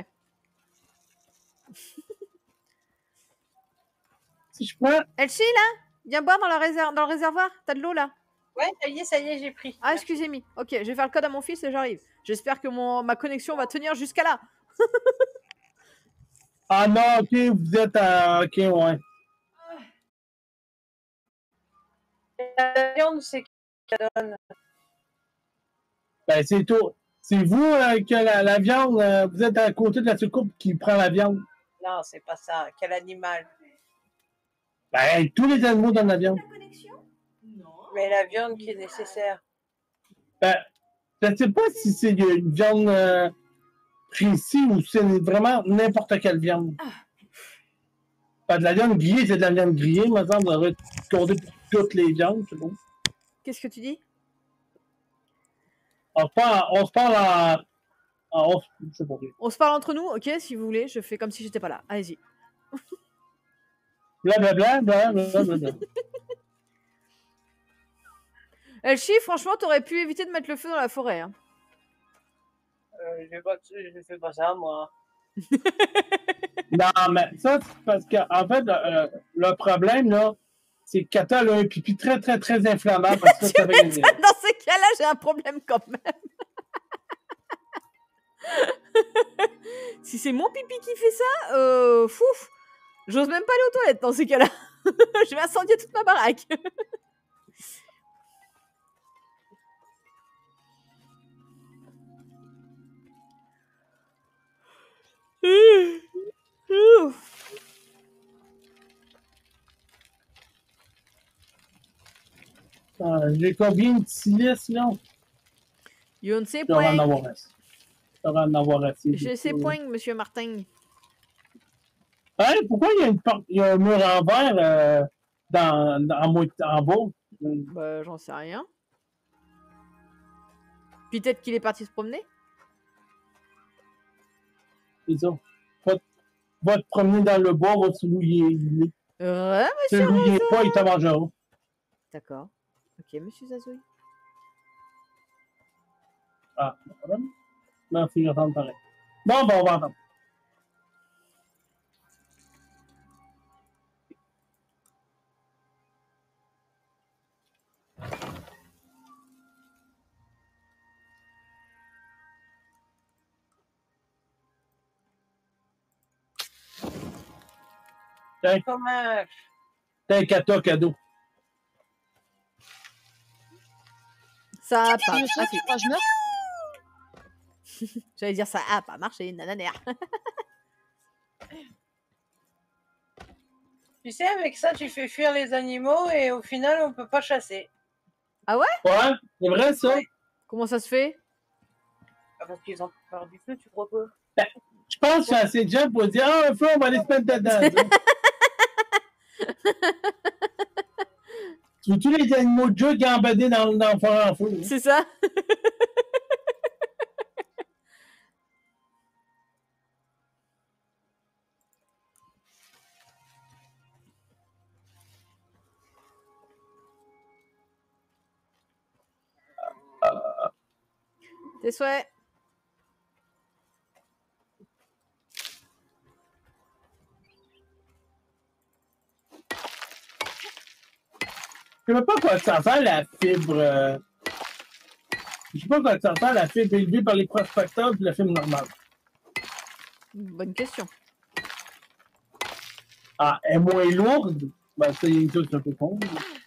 Si je prends... Elchie, là? Viens boire dans, la réserve, dans le réservoir. T'as de l'eau, là? Ouais, ça y est, ça y est, j'ai pris. Ah, excusez-moi. Ok, je vais faire le code à mon fils et j'arrive. J'espère que mon, ma connexion va tenir jusqu'à là. Ah non, ok, vous êtes à... Ok, ouais. La viande, c'est qui la donne? Ben, c'est tout. C'est vous euh, que la, la viande, euh, vous êtes à côté de la soucoupe qui prend la viande. Non, c'est pas ça. Quel animal? Ben, tous les animaux donnent la viande. Mais la viande qui est nécessaire. Ben, je ne sais pas si c'est une viande euh, précise ou si c'est vraiment n'importe quelle viande. Ben, de la viande grillée, c'est de la viande grillée, me semble, ça va être compté pour toutes les viandes, c'est bon. Qu'est-ce que tu dis? On se parle, on se parle en... en on, je sais pas. On se parle entre nous, ok? Si vous voulez, je fais comme si j'étais pas là. Allez-y. Blablabla, blablabla, blablabla. Elchie, franchement, t'aurais pu éviter de mettre le feu dans la forêt. Hein. Euh, je pas, je fais pas ça, moi. Non, mais ça, c'est parce que, en fait, le, le problème, là, c'est que Kata a un pipi très, très, très inflammable. Parce que ça, ça fait une- Dans ces cas-là, j'ai un problème quand même. Si c'est mon pipi qui fait ça, euh, fouf, j'ose même pas aller aux toilettes dans ces cas-là. Je vais incendier toute ma baraque. Ah, j'ai combien de silice, là? Je ne sais Je devrais en point. avoir assez. Je devrais en avoir assez. Je sais point, monsieur Martin. Hein, pourquoi il y a, une porte, il y a un mur en verre euh, dans, dans, en, mo- en bas? Bah, j'en sais rien. Peut-être qu'il est parti se promener. C'est ça. Va, va te promener dans le bois, va celui où il est. il est. Ouais, Celui monsieur où il est Rosa. pas, il te mangera. D'accord. Ok, monsieur Zazouille. Ah, pas de problème. Non, il faut entendre pareil. Bon, ben, on va entendre. Tiens, Fromage. t'as un Kata cadeau. Ça a pas marché. Quand je meurs, J'allais dire ça a pas marché, nananère. Tu sais, avec ça, tu fais fuir les animaux et au final, on peut pas chasser. Ouais, c'est vrai, ça? Ouais. Comment ça se fait? Ah, parce qu'ils ont peur du feu, tu crois pas? Je pense que c'est assez de gens pour dire, ah, un feu, on va aller se mettre dedans. tu sais. Tu veux tous les animaux de jeu gambadés dans, dans le fort en feu. hein? C'est ça? Tes souhaits. Je sais pas quoi ça sert la fibre. Euh... Je sais pas quoi ça sert la fibre élevée par les prospecteurs et la fibre normale. Bonne question. Ah, elle est moins lourde. Ben, ça, il y a une chose un peu con.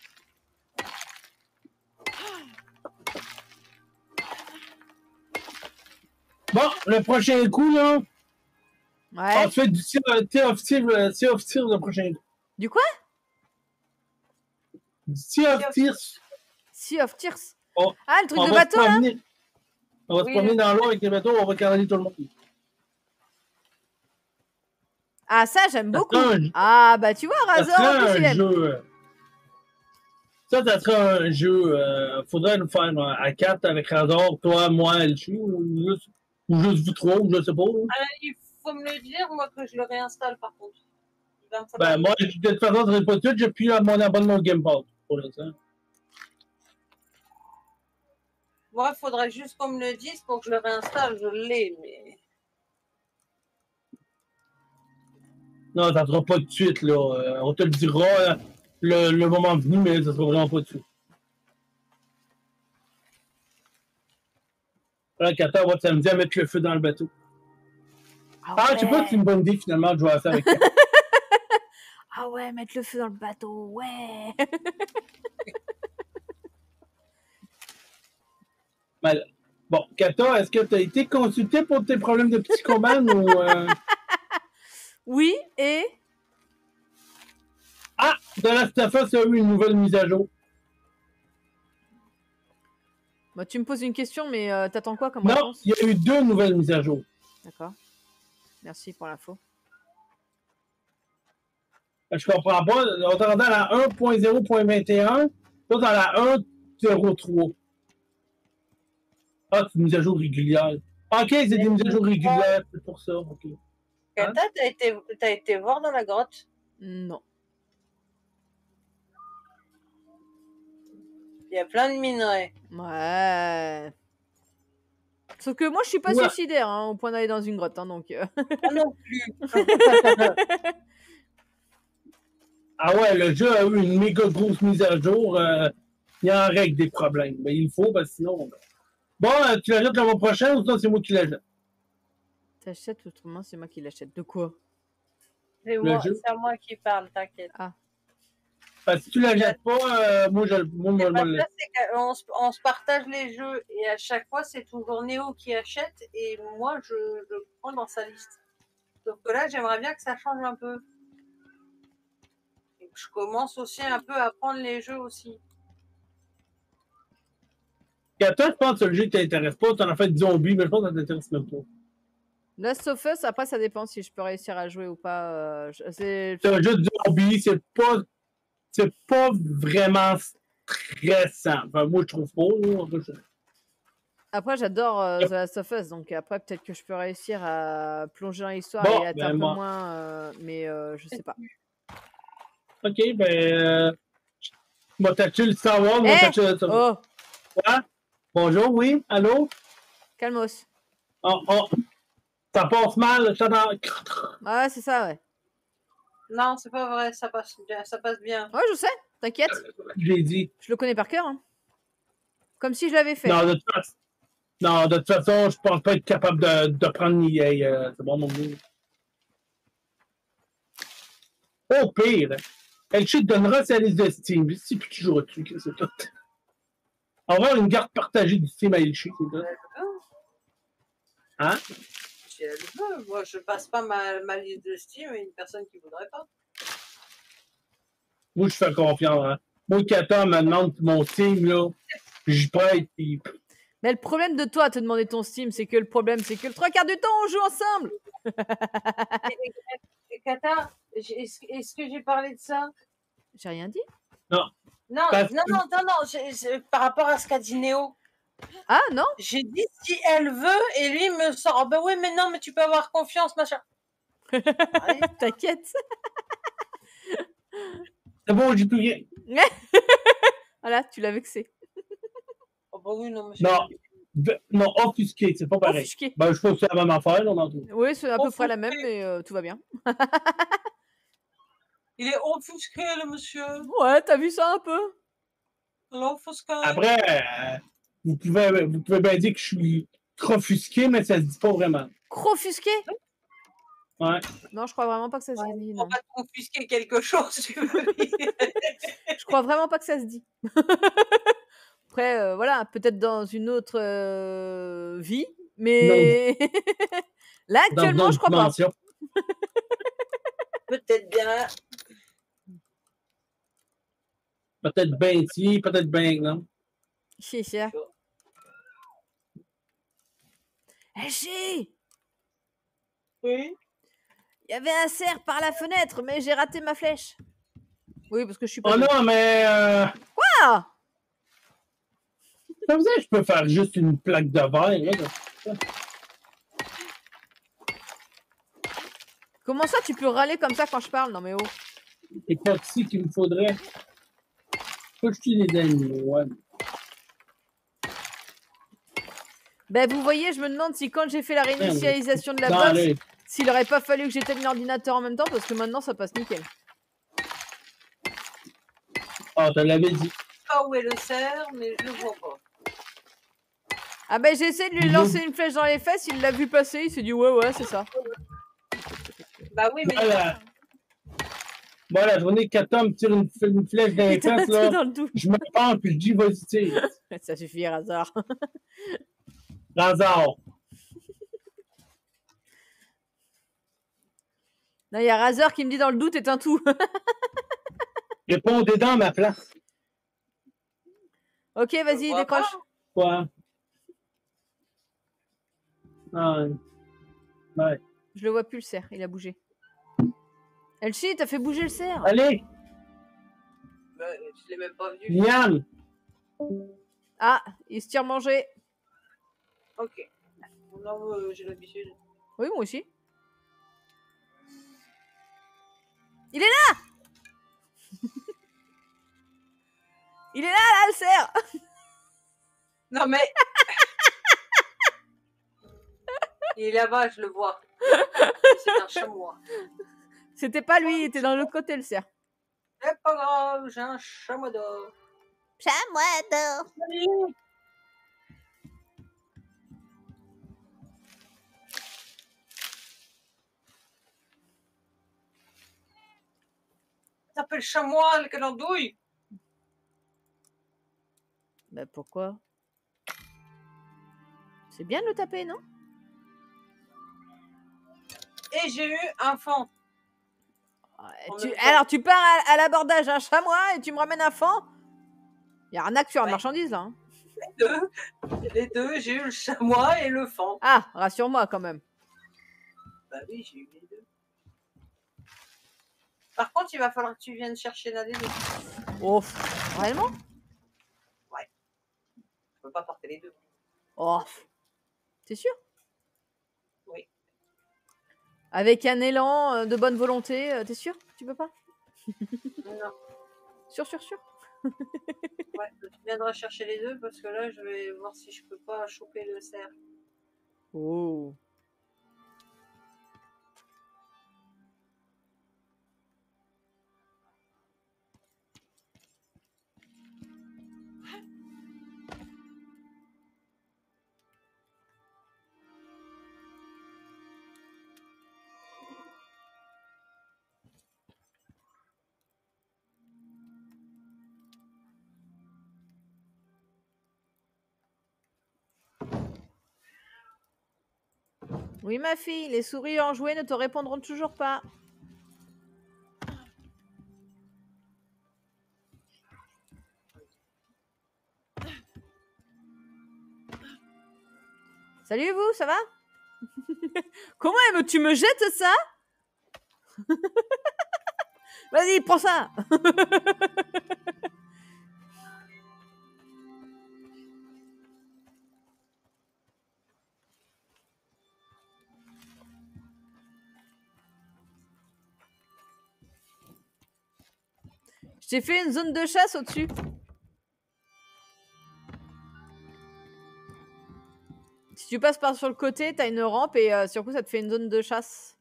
Bon, le prochain coup, là. Ouais. On fait du tir of tir le prochain coup. Du quoi? Du tir of tir. Sea of Tears. Oh, Ah, le truc on de va bateau, se là? promener. On va Oui, se promener le- dans l'eau avec les bateaux, on va canaliser tout le monde. Ah, ça, j'aime Ça beaucoup. serait un- Ah, bah, tu vois, Ça Razor, en serait plus, il un aime. jeu. Ça, ça serait un jeu. Euh, faudrait le faire euh, à quatre avec Razor, toi, moi, Elchu, ou juste, ou juste vous trois, ou je sais pas. Ah, il faut me le dire, moi, que je le réinstalle, par contre. Il va me falloir- Ben, moi, de toute façon, ça serait pas tout de suite, j'ai plus mon abonnement au Game Pass pour l'instant. Moi, il faudrait juste qu'on me le dise pour que je le réinstalle. Je l'ai, mais... Non, ça sera pas tout de suite, là. Euh, on te le dira euh, le, le moment venu, mais ça sera vraiment pas tout de suite. Là, Kata va s'amuser à mettre le feu dans le bateau. Ah, je sais pas si c'est une bonne idée, finalement, de jouer à ça avec Kata. Ah ouais, mettre le feu dans le bateau, ouais. Mal- Bon, Kata, est-ce que tu as été consulté pour tes problèmes de psychomane ou. Euh... Oui, et... Ah! The Last of Us a eu une nouvelle mise à jour. Bah, tu me poses une question, mais euh, t'attends quoi comme Non, réponse? il y a eu deux nouvelles mises à jour. D'accord. Merci pour l'info. Je comprends pas. On est rendu à la un point zéro point vingt et un, toi dans la un point zéro trois. Ah, c'est une mise à jour régulière. Ok, c'est des mises à jour régulières, c'est pour ça. Ok. Kata, t'as été, t'as été voir dans la grotte? Non. Il y a plein de minerais. Ouais. Sauf que moi, je suis pas Ouais. suicidaire, hein, au point d'aller dans une grotte, hein, donc... euh. Moi non plus. Ah ouais, le jeu a eu une méga grosse mise à jour. Euh, il en règle des problèmes. Mais il faut, parce que sinon. Bon, euh, tu l'achètes le mois prochain ou sinon c'est moi qui l'achète? T'achètes, autrement, c'est moi qui l'achète. De quoi? C'est moi, jeu. c'est à moi qui parle, t'inquiète. Parce que si tu l'achètes pas, euh, moi, je, moi, moi, C'est moi, pas le- ça, c'est qu'on se, on se partage les jeux et à chaque fois, c'est toujours Néo qui achète et moi, je le prends dans sa liste. Sauf que là, j'aimerais bien que ça change un peu. Et que je commence aussi un peu à prendre les jeux aussi. Toi, je pense que le jeu qui t'intéresse pas, t'en as fait du zombie, mais je pense que ça t'intéresse même pas. Last of Us, après, ça dépend si je peux réussir à jouer ou pas. euh, je- c'est... C'est un jeu de zombie, c'est pas. C'est pas vraiment stressant. Enfin, moi, je trouve pas. Là. Après, je- Après, j'adore euh, Yep. The Last of Us, donc après, peut-être que je peux réussir à plonger dans l'histoire Bon, et être ben, un peu moi- moins... euh, mais euh, je sais pas. Ok, ben. Euh... Moi, t'as-tu le savoir? Moi, Eh! t'as-tu le savoir? Oh! Ouais? Bonjour, oui? Allô? Calmos. Oh, oh. Ça passe mal, ça dans. Ouais, c'est ça, ouais. Non, c'est pas vrai, ça passe bien. Ça passe bien. Ouais, je sais, t'inquiète. J'ai dit. Je le connais par cœur. Hein. Comme si je l'avais fait. Non, de toute façon. Non, de toute façon, je pense pas être capable de, de prendre l'I A. Euh, c'est bon, mon Dieu. Au pire, elle te donnera sa liste de Steam. Si puis tu joueras dessus, c'est tout. On va avoir une garde partagée du Steam à Elchi, c'est tout. Hein? Si elle veut, moi, je passe pas ma, ma liste de Steam à une personne qui voudrait pas. Moi, je fais confiance. Hein. Moi, Kata me demande mon Steam, là. Je prête, puis. Mais le problème de toi à te demander ton Steam, c'est que le problème, c'est que le trois quarts du temps, on joue ensemble. Et, et, et Kata, j'ai- est-ce est-ce que j'ai parlé de ça? J'ai rien dit. Non, Parce non, que- non, non, non, j'ai- j'ai- par rapport à ce qu'a dit Néo, Ah, non? j'ai dit si elle veut, et lui il me sort, oh, ben oui, mais non, mais tu peux avoir confiance, machin. Allez, T'inquiète. C'est bon, j'ai plus rien. Voilà, tu l'as vexé. oh, ben oui, non, mais c'est- Non. Non, offusqué, c'est pas pareil. Offusqué. Ben, je pense que c'est la même affaire, là, on en trouve. Oui, c'est à peu près la Offusqué. même, mais euh, tout va bien. Il est offusqué, le monsieur. Ouais, t'as vu ça un peu? L'offusqué. Après, euh, vous, pouvez, vous pouvez bien dire que je suis crofusqué, mais ça se dit pas vraiment. Crofusqué? Ouais. Non, je crois vraiment pas que ça se Ouais, dit. on Non. va te confisquer quelque chose, tu veux dire. Je crois vraiment pas que ça se dit. Après, euh, voilà, peut-être dans une autre euh, vie, mais là Dans actuellement, une je crois pas. dimension. Peut-être bien. Peut-être bien si, peut-être bien non. C'est ça. Eh, si! Oui. Il y avait un cerf par la fenêtre, mais j'ai raté ma flèche. Oui, parce que je suis pas. Oh douée. non, mais. Euh, Ah! ça veut dire que je peux faire juste une plaque de verre, là. Comment ça, tu peux râler comme ça quand je parle? Non, mais oh. Époxy qu'il me faudrait. Faut jeter les animaux, ouais. Ben, vous voyez, je me demande si quand j'ai fait la réinitialisation de la Non, box, allez. s'il aurait pas fallu que j'éteigne l'ordinateur en même temps, parce que maintenant, ça passe nickel. Ah, te l'avais dit. Ah, où est le cerf, mais je le vois pas. Ah ben, j'ai essayé de lui lancer une flèche dans les fesses, il l'a vu passer, il s'est dit ouais, ouais, c'est ça. Bah oui, mais. Voilà. Moi, la journée que Kata me tire une, une flèche dans les Putain, fesses, t'es là, dans le doute. je me prends puis je dis, vas-y, tire. Ça suffit, hasard. Razor. Non, il y a Razer qui me dit dans le doute, éteins tout. Réponds dedans à ma place. Ok, vas-y, vois décroche. Quoi? Ah, ouais. Je le vois plus, le cerf, il a bougé. Elchi, t'as fait bouger le cerf. Allez, Bah, je l'ai même pas vu. Yann. Ah, il se tire manger. Ok. Non, euh, j'ai l'habitude. Oui, moi aussi. Il est là. Il est là, là, le cerf. Non, mais. Il est là-bas, je le vois. C'est un chamois. C'était pas lui, il était dans l'autre côté, le cerf. C'est pas grave, j'ai un chamois d'or. Chamois d'or. Ça s'appelle chamois, le calandouille. Bah pourquoi? C'est bien de le taper, non? Et j'ai eu un fan. Ouais, En tu... même temps. Alors, tu pars à, à l'abordage d'un chamois et tu me ramènes un fan? Il y a arnaque sur la Ouais. marchandise, là. Hein. Les deux, les deux, j'ai eu le chamois et le fan. Ah, rassure-moi, quand même. Bah oui, j'ai eu les deux. Par contre, il va falloir que tu viennes chercher l'un des deux. Oh, réellement? Je peux pas porter les deux. Oh, c'est sûr? Oui. Avec un élan euh, de bonne volonté, euh, t'es sûr? Tu peux pas? Non. Sûr, sûr, sûr. Ouais, tu viendras chercher les deux parce que là, je vais voir si je peux pas choper le cerf. Oh. Oui, ma fille, les souris enjouées ne te répondront toujours pas. Salut vous, ça va? Comment me- tu me jettes ça? Vas-y, prends ça. Je t'ai fait une zone de chasse au-dessus. Si tu passes par sur le côté, t'as une rampe et euh, sur coup, ça te fait une zone de chasse.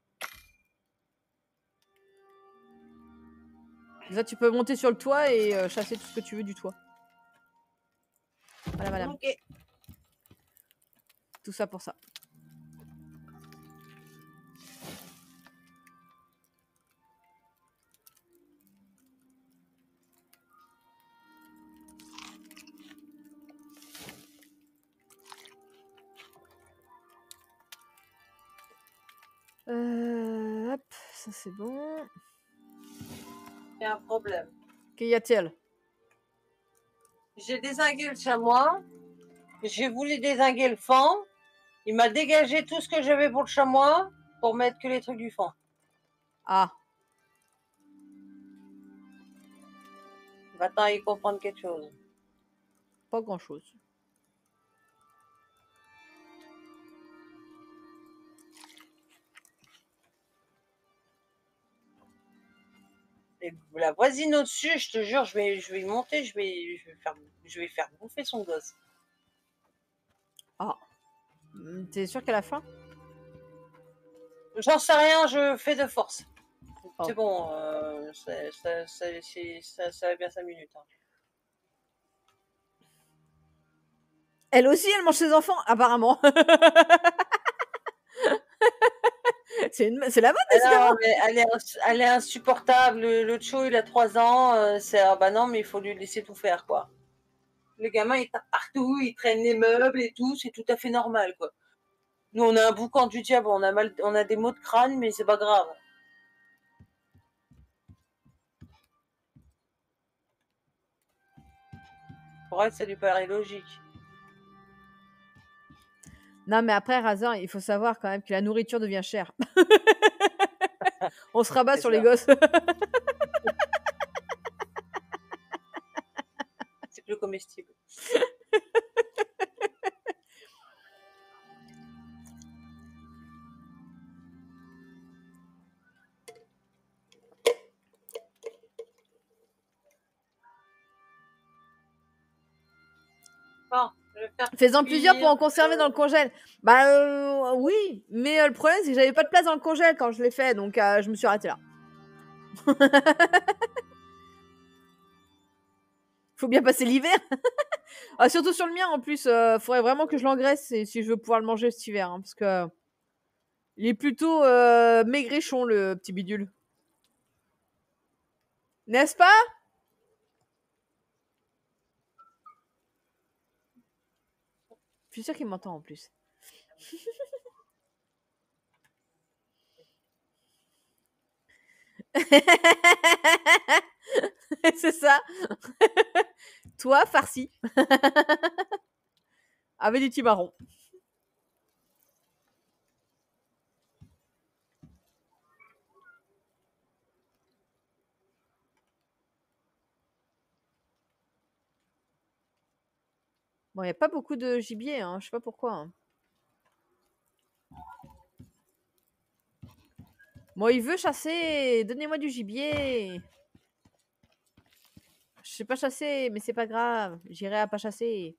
Là, tu peux monter sur le toit et euh, chasser tout ce que tu veux du toit. Voilà, madame. Ok. Tout ça pour ça. Euh, hop, ça c'est bon. Il y a un problème. Qu'y a-t-il? J'ai dézingué le chamois. J'ai voulu dézinguer le fan. Il m'a dégagé tout ce que j'avais pour le chamois pour mettre que les trucs du fan. Ah, Va-t'en y comprendre quelque chose. pas grand-chose. Et la voisine au-dessus, je te jure, je vais, je vais y monter, je vais, je vais faire, je vais faire bouffer son gosse. Ah. Hum, T'es sûr qu'à la fin? J'en sais rien, je fais de force. Oh. C'est bon, euh, c'est- ça, ça, c'est- ça, ça va bien cinq minutes. hein. Elle aussi, elle mange ses enfants, apparemment. c'est une... c'est la mode, Ah décidément. non, mais elle, est, ins- elle est insupportable. Le, le Cho, il a trois ans. euh, c'est ah bah non, mais il faut lui laisser tout faire, quoi. Le gamin, il tape partout, il traîne les meubles et tout, c'est tout à fait normal, quoi. Nous, on a un boucan du diable, on a mal, on a des maux de crâne, mais c'est pas grave. Pour elle, ça lui paraît logique. Non, mais après, Razan, il faut savoir quand même que la nourriture devient chère. On se rabat C'est sur ça. les gosses. C'est plus comestible. Bon, je vais faire Fais-en plusieurs pour en cuire. conserver dans le congèle. Bah euh, oui, mais euh, le problème c'est que j'avais pas de place dans le congèle quand je l'ai fait, donc euh, je me suis arrêtée là. Faut bien passer l'hiver. Ah, surtout sur le mien en plus, euh, faudrait vraiment que je l'engraisse si si je veux pouvoir le manger cet hiver, hein, parce que il est plutôt euh, maigrichon le petit bidule. N'est-ce pas? Je suis sûre qu'il m'entend en plus. C'est ça. Toi, farci. Avec du timarron. Bon, il n'y a pas beaucoup de gibier, hein, je sais pas pourquoi. hein. Bon, il veut chasser. Donnez-moi du gibier. Je sais pas chasser, mais c'est pas grave. J'irai à pas chasser.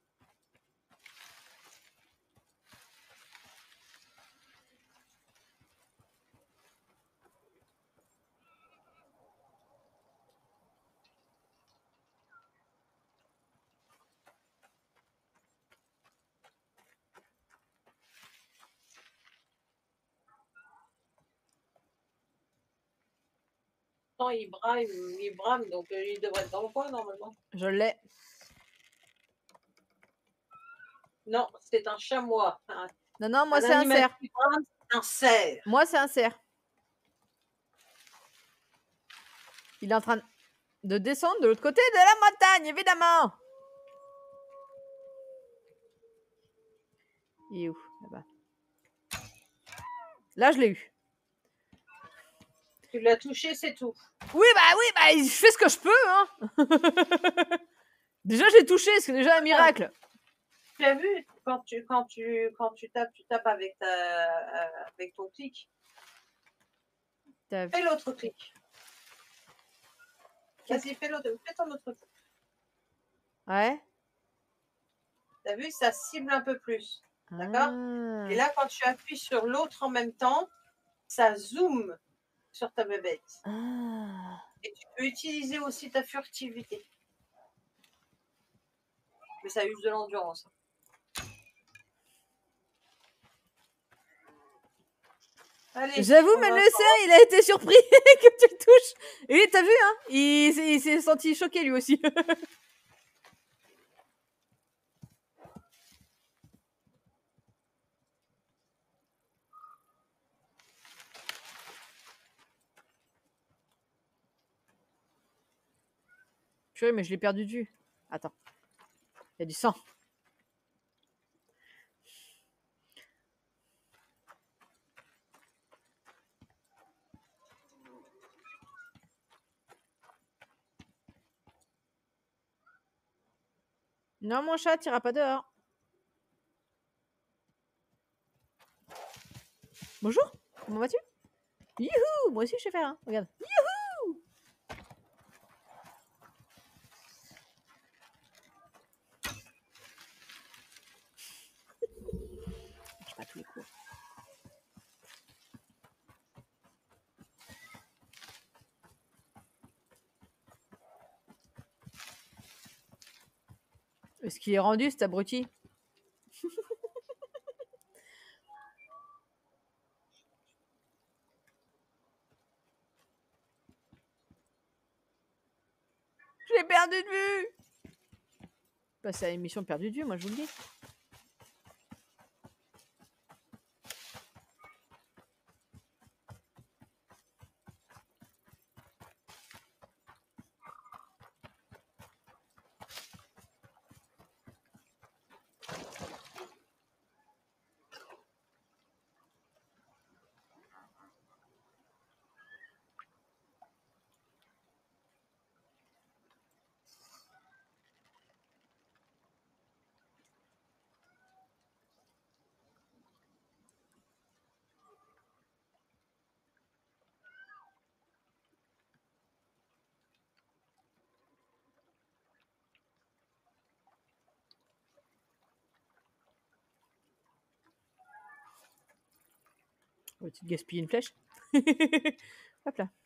Pourtant, il brame, il brame, donc euh, il devrait être dans le coin normalement. Je l'ai. Non, c'est un chamois. Un, Non, non, moi un c'est un animal cerf. qui brame, c'est un cerf. Moi c'est un cerf. Il est en train de descendre de l'autre côté de la montagne, évidemment. Il est où? Là-bas. Là, je l'ai eu. Tu l'as touché, c'est tout. Oui, bah oui, bah je fais ce que je peux, hein. Déjà, j'ai touché, c'est déjà un miracle. Tu as vu quand tu quand tu quand tu tapes, tu tapes avec ta euh, avec ton clic. T'as vu? Fais l'autre clic. Vas-y, fais l'autre, fais ton autre clic. Ouais. T'as vu, ça cible un peu plus. D'accord. Ah. Et là, quand tu appuies sur l'autre en même temps, ça zoome sur ta bébête. Ah. Et tu peux utiliser aussi ta furtivité. Mais ça use de l'endurance. Allez, J'avoue, on même va- le cerf, il a été surpris que tu le touches. Et t'as vu, hein? Il, s'est- il s'est senti choqué lui aussi. Purée, mais je l'ai perdu de vue. Attends. Il y a du sang. Non, mon chat, t'iras pas dehors. Bonjour, comment vas-tu? Youhou, moi aussi je sais faire, hein. Regarde. Youhou! Je sais pas tous les coups. Est-ce qu'il est rendu, cet abruti? Je l'ai perdu de vue. Bah, c'est une mission perdue de vue, moi je vous le dis. Oh, tu te gaspilles une flèche. Hop là.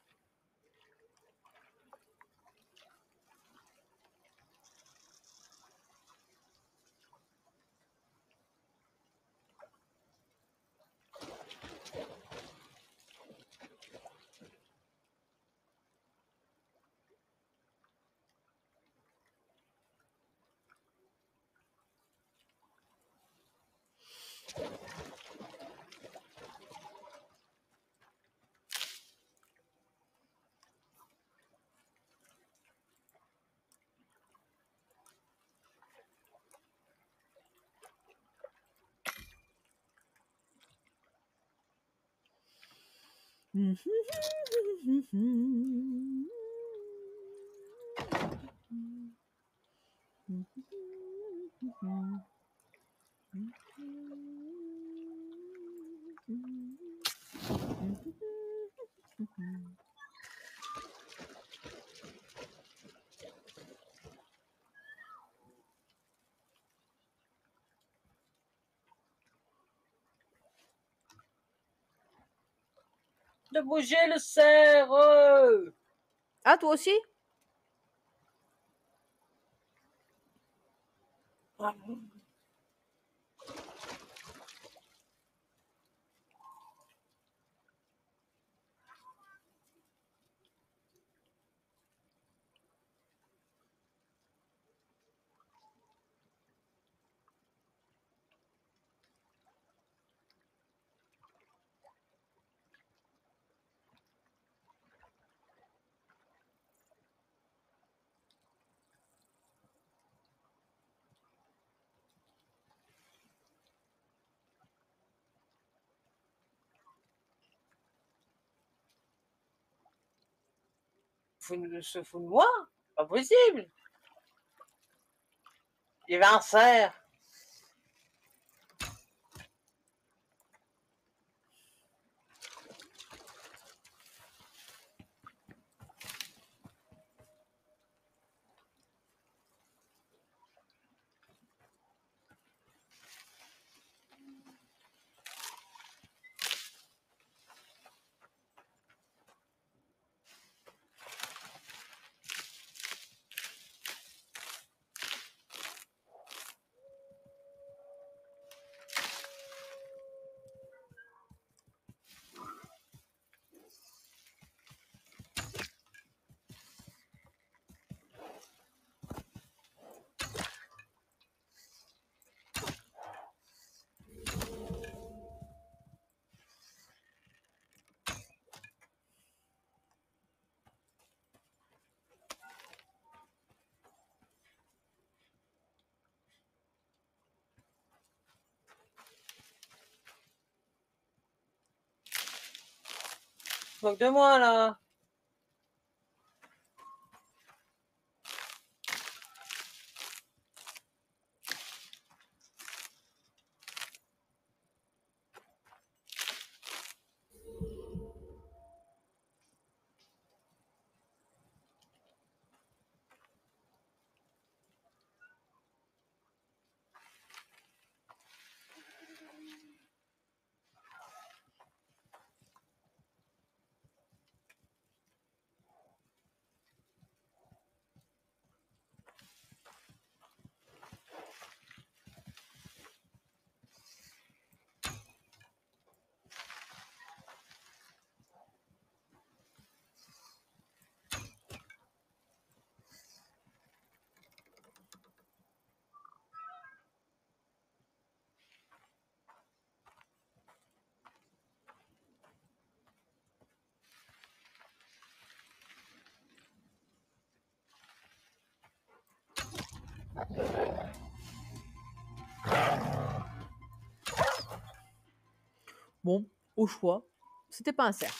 De bouger le cerf. euh. Ah, toi aussi? Vous se fout de moi? Pas possible. Il y avait un cerf. se moque de moi, là. Bon, au choix, c'était pas un cerf.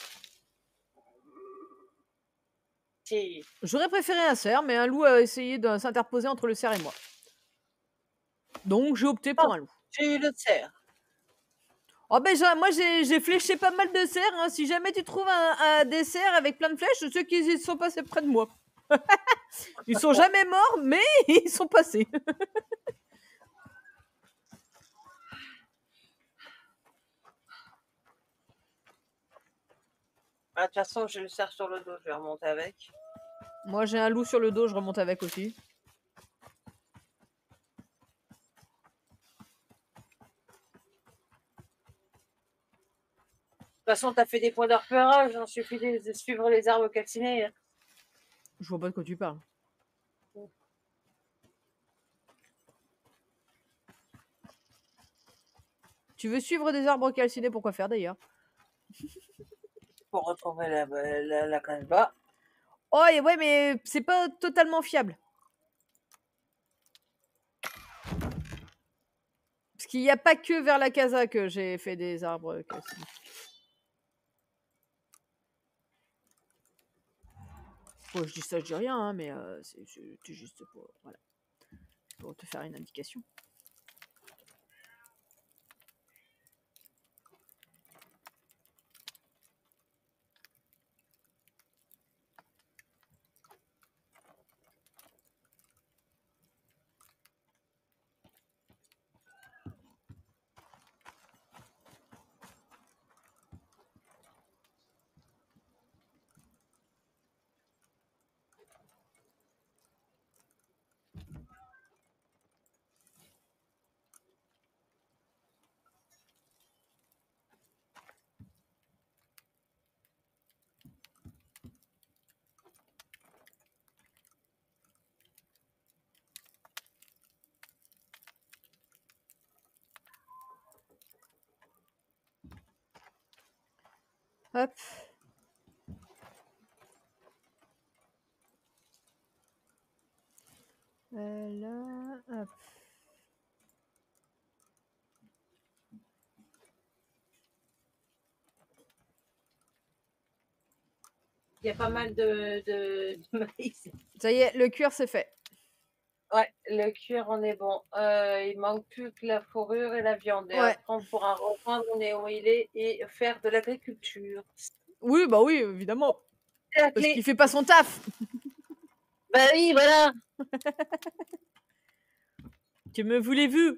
Si. J'aurais préféré un cerf, mais un loup a essayé de s'interposer entre le cerf et moi. Donc j'ai opté pour Oh. un loup. J'ai eu le cerf. Oh ben j'ai- moi j'ai j'ai fléché pas mal de cerfs. Hein. Si jamais tu trouves un, un des cerfs avec plein de flèches, ceux qui sont passés près de moi. Ils sont jamais morts, mais ils sont passés. Ah, de toute façon, j'ai le cerf sur le dos, je vais remonter avec. Moi j'ai un loup sur le dos, je remonte avec aussi. De toute façon, t'as fait des points de repérage, il suffit de, de suivre les arbres calcinés. Hein. Je vois pas de quoi tu parles. Tu veux suivre des arbres calcinés, pourquoi faire d'ailleurs? Pour retrouver la, la, la canne-bas. Oh et ouais, mais c'est pas totalement fiable. Parce qu'il n'y a pas que vers la casa que j'ai fait des arbres calcinés. Bon, je dis ça, je dis rien, hein, mais euh, c'est juste pour, voilà, pour te faire une indication. Hop. Euh, là, hop. Il y a pas mal de, de, de maïs. Ça y est, le cuir c'est fait. Ouais, le cuir, on est bon. Euh, il manque plus que la fourrure et la viande. Et Ouais. après, on pourra reprendre où il est et faire de l'agriculture. Oui, bah oui, évidemment. C'est la Parce clé. qu'il fait pas son taf. Bah oui, voilà. Que me voulez-vous?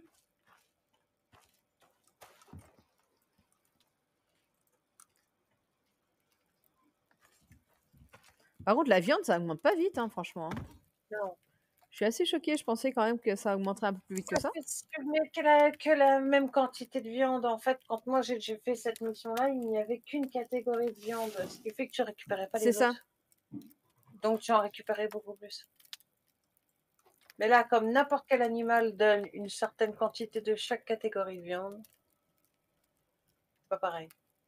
Par contre, la viande, ça augmente pas vite, hein, franchement. Non. Je suis assez choquée. Je pensais quand même que ça augmenterait un peu plus vite que ça. Parce que, mais que, la, que la même quantité de viande, en fait, quand moi j'ai fait cette mission-là, il n'y avait qu'une catégorie de viande, ce qui fait que tu récupérais pas les C'est ça. autres. Donc tu en récupérais beaucoup plus. Mais là, comme n'importe quel animal donne une certaine quantité de chaque catégorie de viande, c'est pas pareil.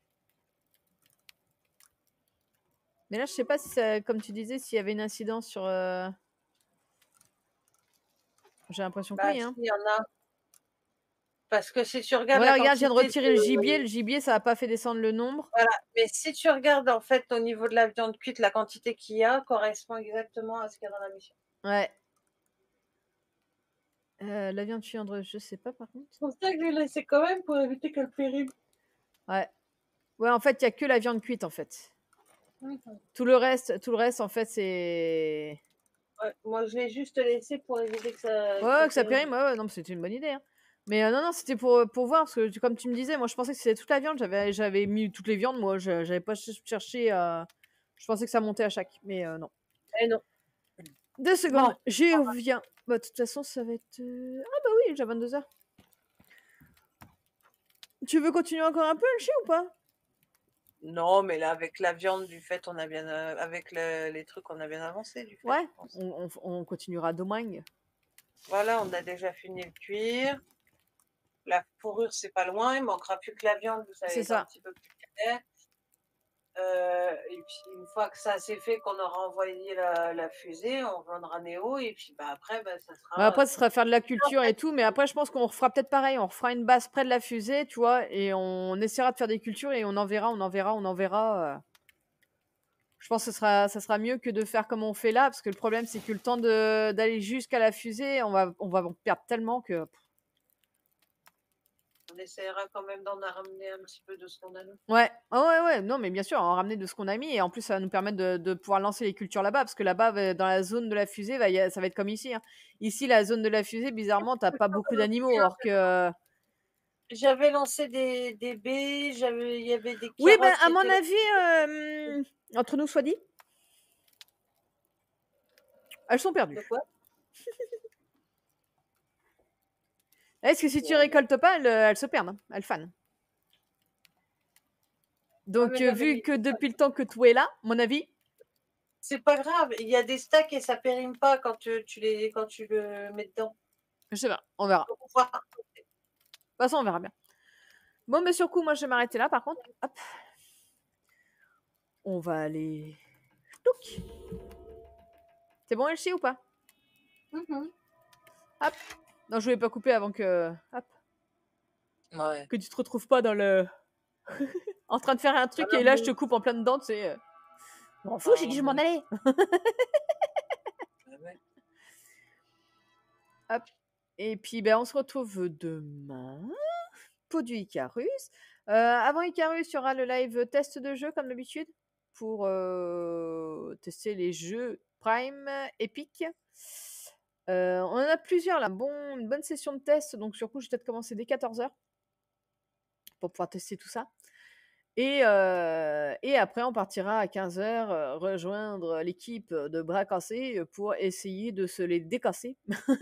Mais là, je sais pas si ça, comme tu disais, s'il y avait une incidence sur. Euh... J'ai l'impression que Bah, oui. Hein. il y en a. Parce que si tu regardes Ouais, la regarde, je viens de quantité retirer le de- gibier. Le gibier, ça n'a pas fait descendre le nombre. Voilà, mais si tu regardes en fait au niveau de la viande cuite, la quantité qu'il y a correspond exactement à ce qu'il y a dans la mission. Ouais. Euh, la viande fiandre, je sais pas par contre. C'est pour ça que je l'ai laissé quand même pour éviter qu'elle périme. Ouais. Ouais, en fait, il y a que la viande cuite en fait. Tout le reste, tout le reste en fait, c'est. Ouais, moi je l'ai juste laissé pour éviter que ça. Ouais, que ça périme. Ouais, ouais, non, mais c'était une bonne idée. Hein. Mais euh, non, non, c'était pour, pour voir parce que tu- comme tu me disais, moi je pensais que c'était toute la viande. J'avais, j'avais mis toutes les viandes. Moi, je- j'avais pas ch- cherché. à- Je pensais que ça montait à chaque, mais euh, non. Eh non. Deux secondes, Bon. j'y reviens. Bah, de toute façon, ça va être. euh, Ah bah oui, déjà vingt-deux heures. Tu veux continuer encore un peu le chien ou pas? Non, mais là avec la viande du fait, on a bien euh, avec le- les trucs, on a bien avancé du fait. Ouais, je pense. on, on- on continuera demain. Voilà, on a déjà fini le cuir. La fourrure, c'est pas loin. Il manquera plus que la viande, vous savez, C'est un ça. petit peu plus clair. Euh, et puis une fois que ça c'est fait, qu'on aura envoyé la, la fusée, on rejoindra Néo et puis bah après bah, ça sera. Bah, après, ce sera faire de la culture et tout, mais après, je pense qu'on refera peut-être pareil. On refera une base près de la fusée, tu vois, et on essaiera de faire des cultures et on en verra, on en verra, on en verra. euh. Je pense que ce sera, ça sera mieux que de faire comme on fait là, parce que le problème, c'est que le temps de- d'aller jusqu'à la fusée, on va, on va en perdre tellement que. On essaiera quand même d'en ramener un petit peu de ce qu'on a nous. Ouais, ah ouais, ouais, non, mais bien sûr, en ramener de ce qu'on a mis, et en plus, ça va nous permettre de, de pouvoir lancer les cultures là-bas, parce que là-bas, va- dans la zone de la fusée, va y a- ça va être comme ici. Hein. Ici, la zone de la fusée, bizarrement, t'as pas beaucoup d'animaux, or que. J'avais lancé des, des baies, j'avais, il y avait des carottes. Oui, ben, à qui mon étaient- avis, euh, entre nous soit dit, elles sont perdues. De quoi Est-ce que si tu récoltes pas, elles, elles se perdent, hein, elles fanent. Donc, mais euh, j'avais vu mis que tout ça. depuis le temps que tu es là, mon avis, C'est pas grave, il y a des stacks et ça périme pas quand tu, tu les, quand tu le mets dedans. je sais pas, on verra. Faut pouvoir- De toute façon, on verra bien. Bon, mais sur coup, moi, je vais m'arrêter là, par contre. Hop. On va aller... Touc. C'est bon, Elsie, ou pas? Mhm. Hop. Non, je voulais pas couper avant que... Hop. Ouais. Que tu te retrouves pas dans le... en train de faire un truc Ah non, et là, mais- je te coupe en plein dedans, tu sais... euh. Je m'en fous, j'ai dit que je m'en allais. Ah ouais. Hop. Et puis, ben, on se retrouve demain pour du Icarus. Euh, avant Icarus, il y aura le live test de jeu, comme d'habitude, pour euh, tester les jeux Prime, Epic. Euh, on en a plusieurs là, bon, une bonne session de test, donc sur coup, je vais peut-être commencer dès quatorze heures pour pouvoir tester tout ça. Et, euh, et après, on partira à quinze heures euh, rejoindre l'équipe de bras cassés pour essayer de se les décasser.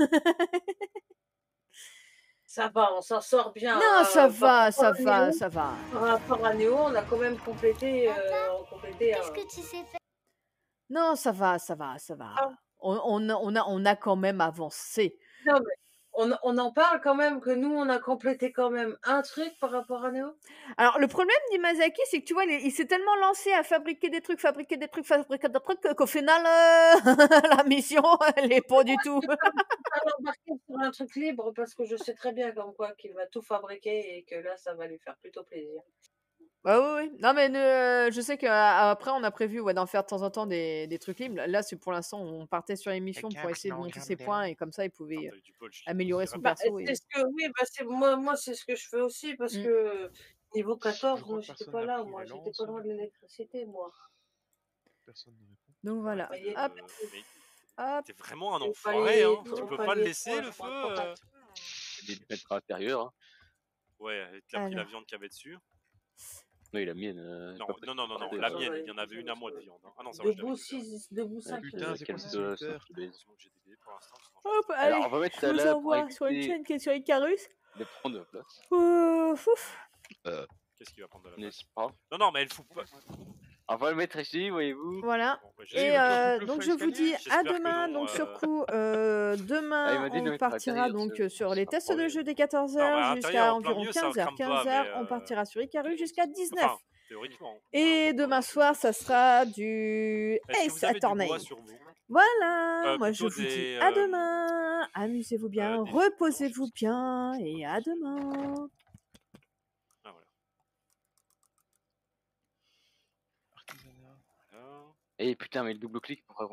Ça va, on s'en sort bien. Non, hein, ça par va, rapport ça à va, Néo- ça va. Par rapport à Néo, on a quand même complété. euh, on complété Qu'est-ce un- que tu sais faire? Non, ça va, ça va, ça va. Ah. On, on a, on, a, on a quand même avancé. Non, mais on, on en parle quand même que nous, on a complété quand même un truc par rapport à Néo. Alors, le problème d'Imazaki, c'est que tu vois, il, il s'est tellement lancé à fabriquer des trucs, fabriquer des trucs, fabriquer des trucs, qu'au final, euh, la mission, elle est pas du tout. Alors, embarqué sur un truc libre parce que je sais très bien comme quoi qu'il va tout fabriquer et que là, ça va lui faire plutôt plaisir. Bah oui, oui. Non, mais euh, je sais qu'après, on a prévu ouais, d'en faire de temps en temps des, des trucs libres. Là, c'est pour l'instant, on partait sur l'émission pour essayer de monter ses points et comme ça, il pouvait euh, améliorer son Bah, perso. c'est Et... ce que, oui, bah, c'est, moi, moi c'est ce que je fais aussi parce Mm. que niveau quatorze, Je crois moi, que j'étais personne pas n'a là. pris Moi, les j'étais lances. pas loin de l'électricité, moi. Personne ne répond. Donc voilà. Vous voyez, Hop, Euh, mais hop. t'es vraiment un Il enfoiré, fallait- hein. il Tu peux fallait pas le laisser, trois, le je feu crois, euh. contact. Des mètres à l'intérieur. Hein. Ouais, t'as pris la Alors. viande qu'il y avait dessus. Non, et la mienne. euh, Non, pas pris. non, non, non, non, Ouais, la ouais. mienne, ouais, il y en avait ouais, une à ouais, moi de ouais. viande. hein. Ah non, ça va, je Debout l'avais vu, là. six, debout cinq. Putain, c'est quoi Quel ce de- Twitter? je te baise. Heureusement que j'ai des dés pour l'instant, sinon je Hop, allez. Alors, on va mettre Je ça vous là pour envoie sur une éviter chaîne qui est sur Icarus. de prendre de place. Euh, fouf. Qu'est-ce qu'il va prendre de la place? N'est-ce pas? Non, non, mais elle fout pas. On va le mettre ici, voyez-vous. Voilà. Bon, bah, Et j'espère- euh, le donc feu je vous dis J'espère à que demain. non, Donc euh. sur coup, euh, Ah, il demain m'a dit de on mettre à partira l'intérieur, donc ça- sur ça les sera tests pas de vrai. jeu dès Non, quatorze mais à heures l'intérieur, jusqu'à en plein environ milieu, ça quinze heures. crame pas, quinze heures, mais, on euh, partira sur Icarus jusqu'à dix-neuf. Enfin, théoriquement. Et demain soir, ça sera du Est-ce que Ace vous avez du Attorney. bois sur vous? Voilà. Euh, Moi je plutôt vous dis des, à euh, demain. bien, amusez-vous bien, Euh, des- reposez-vous bien et à demain. Ah, voilà. Artisanat. Alors... Eh putain, mais le double clic pour